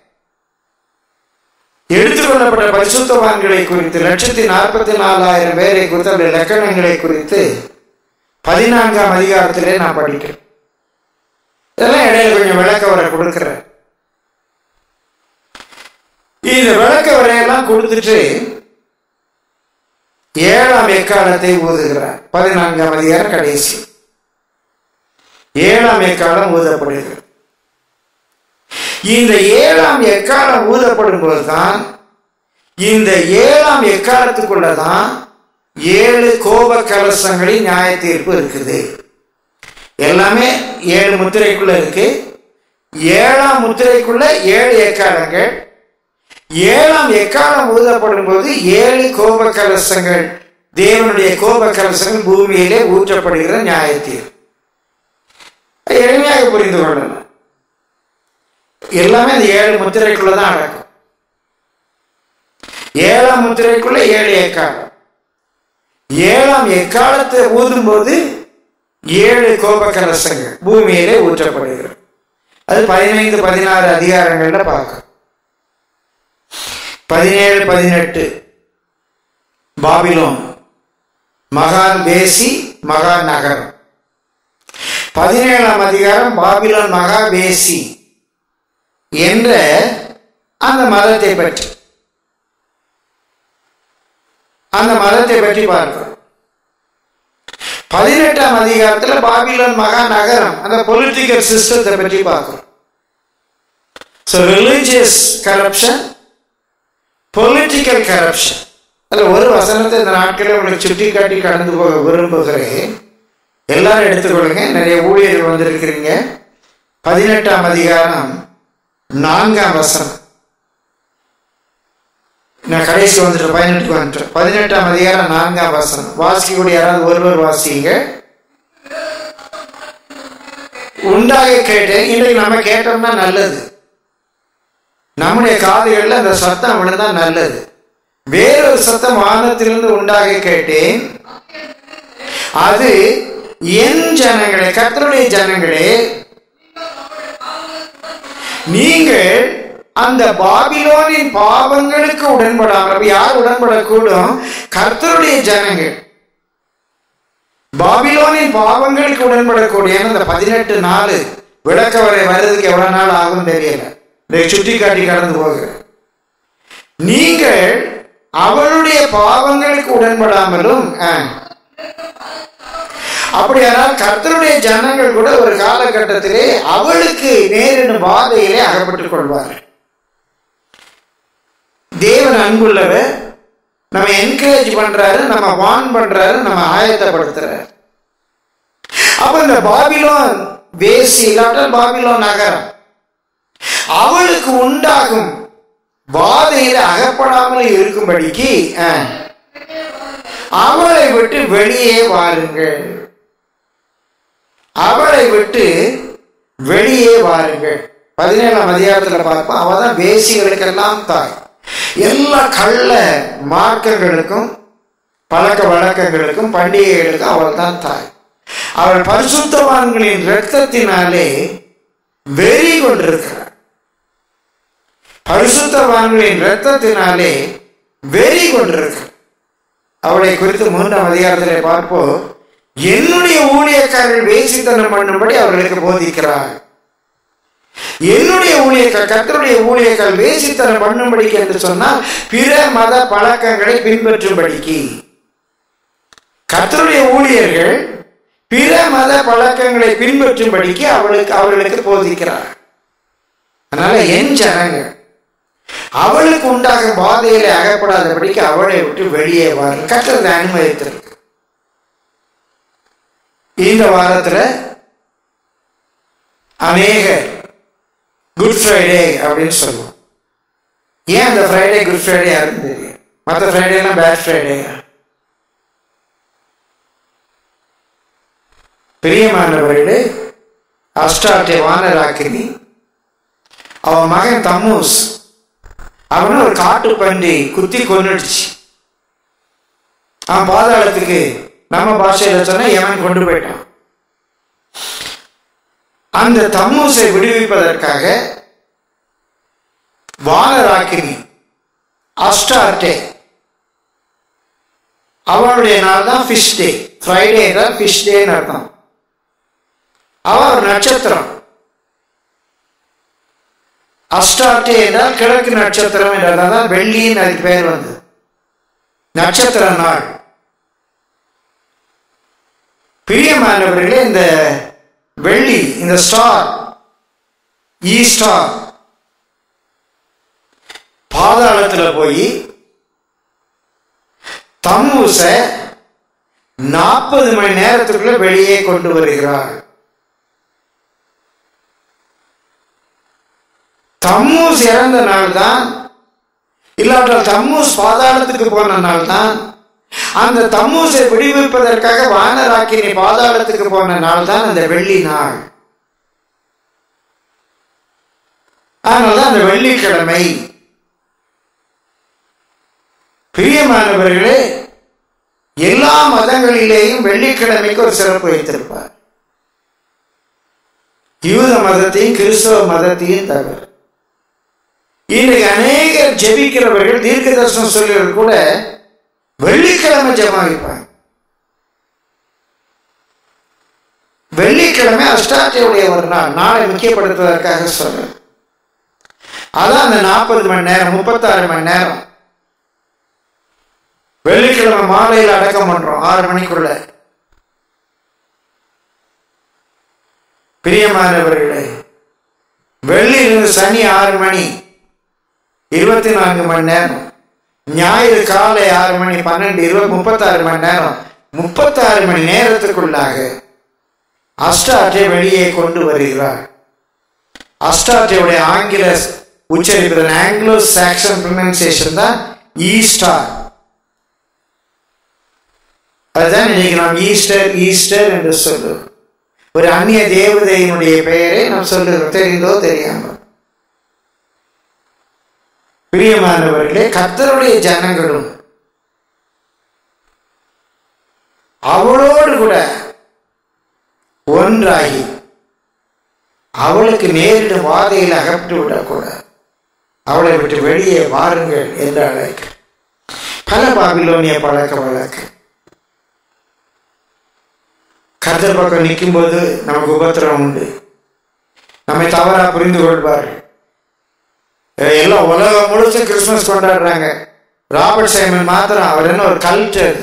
எடுத்துக்கொள்ளப்பட்ட பரிசுத்தவான்களை குறித்து, லட்சத்தி நாற்பத்தி நாலாயிரம் பேரை குறித்து, அவருடைய லக்கணங்களை குறித்து பதினான்காம் அதிகாரத்திலே நான் படிக்கிறேன். இதெல்லாம் இடையில கொஞ்சம் விளக்க வர கொடுக்கிறேன். இந்த விளக்க வரையெல்லாம் கொடுத்துட்டு ஏழாம் எக்காலத்தை ஊதுகிறார். பதினான்காம் அதிகாரம் கடைசி ஏழாம் எக்காலம் ஊதப்படுகிறது. இந்த ஏழாம் எக்காலம் ஊதப்படும் போதுதான், இந்த ஏழாம் எக்காலத்துக்குள்ளதான் ஏழு கோப கலசங்களின் நியாய தீர்ப்பு இருக்குது. எல்லாமே ஏழு முத்திரைக்குள்ள இருக்கு. ஏழாம் முத்திரைக்குள்ள ஏழு எக்காலங்கள். ஏழாம் எக்காலம் ஊதப்படும் போது ஏழு கோப கலசங்கள், தேவனுடைய கோப கலசங்கள் பூமியிலே ஊற்றப்படுகிற நியாய தீர்ப்பு. எளிமையாக புரிந்து கொள்ளலாம். எல்லாமே அந்த ஏழு முத்திரைக்குள்ளதான் நடக்கும். ஏழாம் முத்திரைக்குள்ள ஏழு எக்காலம். ஏழாம் எக்காலத்தை ஊதும் போது ஏழு கோப கலசங்கள் பூமியிலே ஊற்றப்படுகிறது. அது பதினைந்து பதினாறு அதிகாரங்கள்ல பார்க்க. பதினேழு பதினெட்டு பாபிலோன் மகான் பேசி மகா நகரம். பதினேழாம் அதிகாரம் பாபிலோன் மகா பேசி என்ற அந்த மதத்தை பற்றி அந்த மதத்தை பற்றி பார்க்கிறோம். பதினெட்டாம் அதிகாரத்தில் பாபிலோன் மகா நகரம், அந்த பொலிட்டிக்கல் சிஸ்டத்தை பற்றி பார்க்கிறோம். So religious corruption, political corruption. அதில் ஒரு வசனத்தை இந்த நாட்களில் உங்களுக்கு சுட்டி காட்டி கடந்து போக விரும்புகிறேன். எல்லாரும் எடுத்துக்கொள்ளுங்க. நிறைய ஊழியர்கள் வந்திருக்கிறீங்க. பதினெட்டாம் அதிகாரம் நான்காம் வசனம். நான் கடைசி வந்துட்டு பதினெட்டுக்கு வந்துட்டேன். பதினெட்டாம் அதிகாரம் நான்காம் வசனம் வாசிக்கூடிய யாராவது ஒருவர் வாசிங்க. உண்டாக கேட்டேன். இன்றைக்கு நம்ம கேட்டோம்னா நல்லது. நம்முடைய காதுகளில் அந்த சத்தம் விழுந்தா நல்லது. வேறொரு சத்தம் வானத்திலிருந்து உண்டாக கேட்டேன். அது என் ஜனங்களே, கர்த்தருடைய ஜனங்களே, நீங்கள் அந்த பாபிலோனின் பாவங்களுக்கு உடன்படாமல். யார் உடன்படக்கூடும்? கர்த்தருடைய ஜனங்கள் பாபிலோனின் பாவங்களுக்கு உடன்படக்கூடிய. அந்த பதினெட்டு நாள் விளக்க வரை வருவதற்கு எவ்வளவு நாள் ஆகும் தெரியல, இதை சுட்டி காட்டி கடந்து போகிறேன். நீங்கள் அவளுடைய பாவங்களுக்கு உடன்படாமலும், அப்படியானால் கர்த்தருடைய ஜனங்கள் கூட ஒரு காலகட்டத்திலே அவளுக்கு நேரிடும் பாதையிலே அகப்பட்டுக் கொள்வார்கள். தேவன் அன்புள்ளவர், நம்ம என்கரேஜ் பண்றாரு, நம்ம வான் பண்றாரு, நம்ம ஆயத்தப்படுத்துறாரு. அப்ப இந்த பாபிலோன் வேசி இல்லாட்டால் பாபிலோன் நகரம் அவளுக்கு உண்டாகும் பாதையில அகப்படாமல் இருக்கும்படிக்கு அவளை விட்டு வெளியே வாருங்கள், அவளை விட்டு வெளியே வாருங்கள். பதினேழாம் அதிகாரத்துல பார்ப்போம். அவதான் வேசிகளுக்கெல்லாம் தாய். எல்லா கள்ள மார்க்கங்களுக்கும் பழக்க வழக்கங்களுக்கும் பண்டிகைகளுக்கும் அவள் தான் தாய். அவள் பரிசுத்தவான்களின் இரத்தத்தினாலே வெறி கொண்டிருக்கிறார். பரிசுத்தவான்களின் இரத்தத்தினாலே வெறி கொண்டிருக்கிறார். அவளை குறித்து மூன்றாம் அதிகாரத்திலே பார்ப்போம். என்னுடைய ஊழியக்காரர்கள் வேசித்தனம் பண்ணும்படி அவர்களுக்கு போதிக்கிறார். என்னுடைய ஊழியக்கார் கர்த்தருடைய ஊழியர்கள் வேசித்தனம் பண்ணும்படிக்கு என்று சொன்னால் பிற மத பழக்கங்களை பின்பற்றும்படிக்கு. கர்த்தருடைய ஊழியர்கள் பிற மத பழக்கங்களை பின்பற்றும்படிக்கு அவளுக்கு அவர்களுக்கு போதிக்கிறார். அதனால என் ஜனங்கள் அவளுக்கு உண்டாகும் பாதையில அகப்படாதபடிக்கு அவளை விட்டு வெளியே வாரு. கர்த்தர் அனுமதித்திருக்கு. இந்த வாரத்துல அநேக குட் ஃப்ரைடே அப்படின்னு சொல்லுவோம். ஏன் அந்த ஃப்ரைடே குட் ஃப்ரைடே யாருன்னு தெரியும். மற்ற ஃப்ரைடே எல்லாம் பேட் ஃப்ரைடே. பிரியமானவர்களே, அஸ்டார்டே வானராக்கினி அவன் மகன் தம்மூஸ் அவனு ஒரு காட்டு பன்றி குத்தி கொன்னுடுச்சு. அவன் பாதாளத்துக்கு நம்ம பாஷையில சொன்ன எவன் கொண்டு போயிட்டான். அந்த தம்மூசை விடுவிப்பதற்காக வானராக்கினி அஸ்டார்டே அவளுடைய நாள் தான் ஃபிஷ் டே. ஃப்ரைடே தான் ஃபிஷ் டேன்னு அர்த்தம். அவ ஒரு நட்சத்திரம். அஸ்டார்டே என்றால் கிழக்கு நட்சத்திரம் என்றதான் வெள்ளின்னு அதுக்கு பேர் வந்து நட்சத்திர நாள். பிரியமானவர்களே, இந்த வெள்ளி, இந்த ஸ்டார் ஈஸ்டார் பாதாளத்துல போய் தம்மூச நாற்பது மணி நேரத்துக்குள்ள வெளியே கொண்டு வருகிறார். தம்மூஸ் இறந்த நாள் தான், இல்லாட்டால் தம்மூஸ் பாதாளத்துக்கு போன நாள் தான். அந்த தம்மூசை விடுவிப்பதற்காக வானராக்கினி பாதாளத்துக்கு போன நாள் தான் அந்த வெள்ளி நாள். அதனால்தான் அந்த வெள்ளிக்கிழமை. பிரியமானவர்களே, எல்லா மதங்களிலேயும் வெள்ளிக்கிழமைக்கு ஒரு சிறப்பு வைத்திருப்பார். யூத மதத்தையும் கிறிஸ்தவ மதத்தையும் தவிர இன்றைக்கு அநேகர் ஜெபிக்கிறவர்கள் தீர்க்க தரிசனம் சொல்லியவர்கள் கூட வெள்ளிக்கிழமை ஜெபமாகிப்பாங்க. வெள்ளிக்கிழமை அஷ்டார்டேவுடைய ஒரு நாள். நாளை முக்கியப்படுத்துவதற்காக சொல்ற அதான் அந்த நாற்பது மணி நேரம் முப்பத்தாறு மணி நேரம் வெள்ளிக்கிழமை மாலையில் அடக்கம் பண்றோம் ஆறு மணிக்குள்ள. பிரியமானவர்களே, வெள்ளியிலிருந்து சனி ஆறு மணி இருபத்தி நான்கு மணி நேரம், ஞாயிறு காலை ஆறு மணி பன்னெண்டு இருபது முப்பத்தாறு மணி நேரம். முப்பத்தாறு மணி நேரத்துக்குள்ளாக அஸ்டார்டே வெளியே கொண்டு வருகிறார். அஸ்டார்டேவுடைய ஆங்கில உச்சரிப்பு ஆங்கிலோ சாக்சன் ப்ரொனன்சியேஷன் தான் ஈஸ்டார். அதுதான் இன்னைக்கு நாம் ஈஸ்டர் ஈஸ்டர் என்று சொல்லுவோம். ஒரு அந்நிய தேவதையினுடைய பெயரை நாம் சொல்லுகிறோம், தெரிந்தோ தெரியாமல். பிரியமானவர்களே, கர்த்தருடைய ஜனங்களும் அவளோடு கூட ஒன்றாகி அவளுக்கு நேரிடும் வாதையில் அகப்பட்டு விடக்கூடாது. அவளை விட்டு வெளியே வாருங்கள் என்று அழைக்க பல பாபிலோனிய பழக்க வழக்கு. கர்த்தர் பக்கம் நிற்கும் போது நமக்கு உபத்திரம் உண்டு. நம்மை தவறா புரிந்து கொள்வார். எல்லாம் உலகம் முழுசும் கிறிஸ்துமஸ் கொண்டாடுறாங்க. ராபர்ட் சைமன் மாத்திரம் அவர் என்ன ஒரு கல்ச்சர்,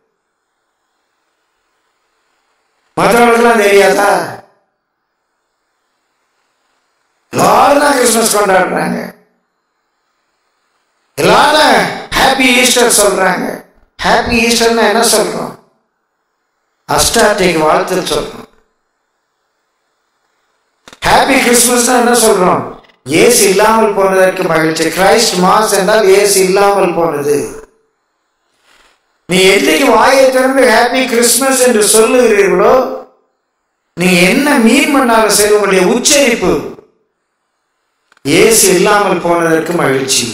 மற்றவர்களுக்கெல்லாம் தெரியாதா? எல்லாரும் தான் கிறிஸ்துமஸ் கொண்டாடுறாங்க. எல்லாரும் ஹாப்பி ஈஸ்டர் சொல்றாங்க. ஹாப்பி ஈஸ்டர்னா என்ன சொல்றோம்? அஸ்டார்டிக் வாழ்த்து சொல்றோம். ஹாப்பி கிறிஸ்துமஸ் என்ன சொல்றோம்? இயேசு இல்லாமல் போனதற்கு மகிழ்ச்சி. கிரைஸ்ட் மாஸ் என்றால் இயேசு இல்லாமல் போனது. நீ என்னைக்கு வாயை திறந்து ஹாப்பி கிறிஸ்துமஸ் என்று சொல்லுகிறீர்களோ, நீ என்ன மீன் பண்ணாலும் சரி, உங்களுடைய உச்சரிப்பு இயேசு இல்லாமல் போனதற்கு மகிழ்ச்சி.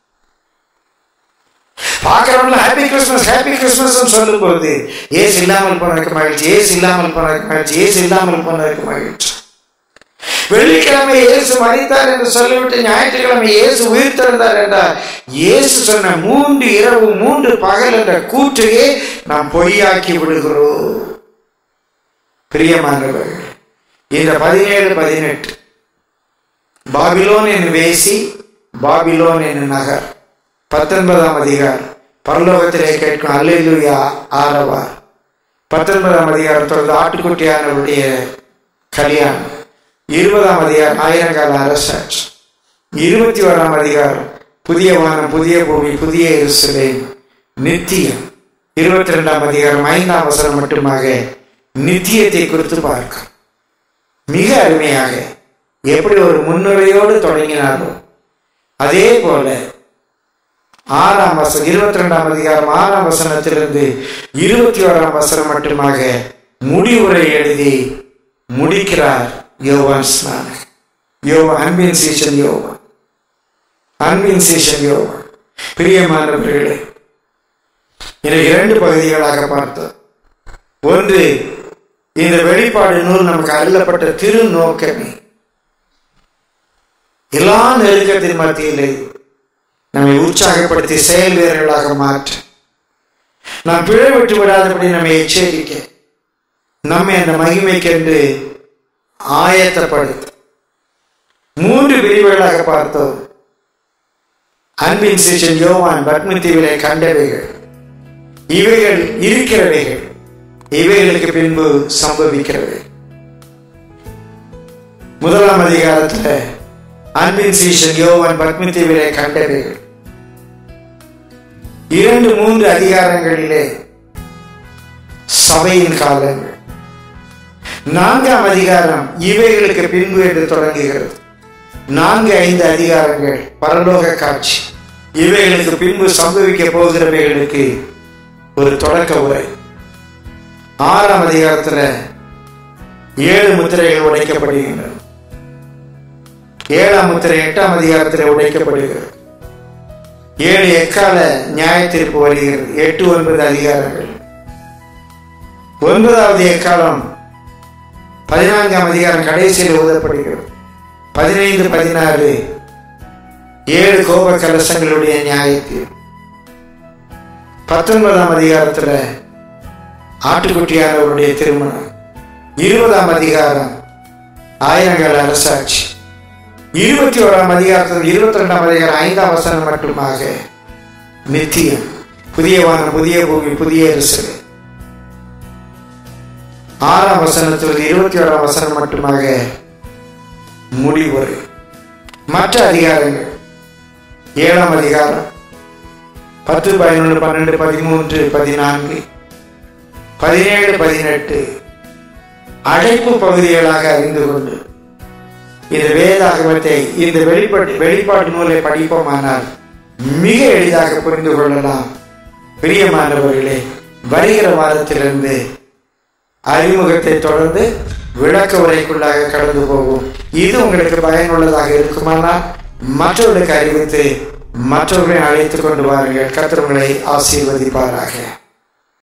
பார்க்கிறவங்கள ஹாப்பி கிறிஸ்துமஸ் ஹாப்பி கிறிஸ்துமஸ் சொல்லும் போது இயேசு இல்லாமல் போனதற்கு மகிழ்ச்சி, இயேசு இல்லாமல் போனதற்கு மகிழ்ச்சி, இயேசு இல்லாமல் போனதற்கு மகிழ்ச்சி. வெள்ளிக்கிழமை இயேசு மரித்தார் என்று சொல்லிவிட்டு ஞாயிற்றுக்கிழமை இயேசு உயிர் தெழுந்தார் என்றார். இயேசு சொன்ன மூன்று இரவு மூன்று பகல் என்ற கூற்றையே நாம் பொய்யாக்கி விடுகிறோம். பிரியமானவர்கள், இந்த பதினேழு பதினெட்டு பாபிலோன் என்னும் வேசி, பாபிலோன் என்னும் நகர். பத்தொன்பதாம் அதிகாரம் பரலோகத்திலே கேட்கும் அல்லேலூயா ஆரவார். பத்தொன்பதாம் அதிகாரம் தொடர்ந்து ஆட்டுக்குட்டியானவருடைய கல்யாணம். இருபதாம் அதிகாரம் ஆயிரங்கால அரசாட்சி. இருபத்தி ஓராம் அதிகாரம் புதிய வானம் புதிய பூமி புதிய எருசலேம் நித்தியம். இருபத்தி ரெண்டாம் அதிகாரம் ஐந்தாம் வசனம் மட்டுமாக நித்தியத்தை குறித்து பார்க்க மிக அருமையாக எப்படி ஒரு முன்னுரையோடு தொடங்கினாரோ அதே போல ஆறாம் வசனம் இருபத்தி ரெண்டாம் அதிகாரம் ஆறாம் வசனத்திலிருந்து இருபத்தி ஓராம் வசனம் மட்டுமாக முடிவுரை எழுதி முடிக்கிறார் யோவான் ஸ்நானகர். யோவான் அன்பின் சீஷன் யோவான் அன்பின் சீஷன் யோவான். பிரியமானவர்களே, இதை இரண்டு பகுதிகளாக பார்த்தோம். ஒன்று, இந்த வெளிப்பாடு நூல் நமக்கு அருளப்பட்ட திரு நோக்கமே எல்லா நெருக்கத்தின் மத்தியிலே நம்மை உற்சாகப்படுத்தி செயல் வீரர்களாக மாற்ற, நாம் பிழை விட்டு விடாதபடி நம்மை எச்சரிக்க, நம்மை அந்த மகிமைக்கென்று ஆயத்தப்படுத்த மூன்று பிரிவுகளாக பார்த்தோம். அன்பின் சீஷன் யோவான் பத்மதீவிலே கண்டவைகள், இவைகள் இருக்கிறவைகள், இவைகளுக்கு பின்பு சம்பவிக்கிறது. முதலாம் அதிகாரத்தில் அன்பின் சீஷன் யோவான் பத்மதீவிலே கண்டவைகள். இரண்டு மூன்று அதிகாரங்களிலே சபையின் காலங்கள். நான்காம் அதிகாரம் இவைகளுக்கு பின்பு என்று தொடங்குகிறது. நான்கு ஐந்து அதிகாரங்கள் பரலோக காட்சி, இவைகளுக்கு பின்பு சம்பவிக்க போகிறவைகளுக்கு ஒரு தொடக்க உரை. ஆறாம் அதிகாரத்தில் ஏழு முத்திரைகள் உடைக்கப்படுகின்றன. ஏழாம் முத்திரை எட்டாம் அதிகாரத்தில் உடைக்கப்படுகிறது. ஏழு எக்கால நியாய தீர்ப்பு வருகிறது. எட்டு ஒன்பது அதிகாரங்கள். ஒன்பதாவது எக்காலம் பதினான்காம் அதிகாரம் கடைசியில் ஊதப்படுகிறது. பதினைந்து பதினாறு ஏழு கோப கலசங்களுடைய நியாயத்தில். பத்தொன்பதாம் அதிகாரத்தில் ஆட்டுக்குட்டியானவருடைய திருமணம். இருபதாம் அதிகாரம் ஆயிரங்கால அரசாட்சி. இருபத்தி ஓராம் அதிகாரத்தில் இருபத்தி ரெண்டாம் அதிகாரம் ஐந்தாம் வசனம் மட்டுமாக நித்தியம், புதிய வானம் புதிய பூமி புதிய எருசலேம். ஆறாம் வசனத்தில் இருபத்தி ஓராம் வசனம் மட்டுமாக முடிவுரை. மற்ற அதிகாரங்கள் ஏழாம் அதிகாரம் பத்து பதினொன்று பன்னெண்டு பதிமூன்று பதினான்கு பதினேழு பதினெட்டு அழைப்பு பகுதிகளாக அறிந்து கொண்டு இந்த வேதாகமத்தை இந்த வெளிப்பாட்டு வெளிப்பாட்டு நூலை படிப்போமானால் மிக எளிதாக புரிந்து கொள்ளலாம். பிரியமானவர்களே, வருகிற வாரத்திலிருந்து அறிமுகத்தை தொடர்ந்து விளக்க உரைக்குள்ளாக கடந்து போகும். இது உங்களுக்கு பயனுள்ளதாக இருக்குமானால் மற்றவர்களுக்கு அறிவித்து மற்றவர்களை அழைத்துக் கொண்டு வாருங்கள். கர்த்தர் உங்களை ஆசீர்வதிப்பாராக.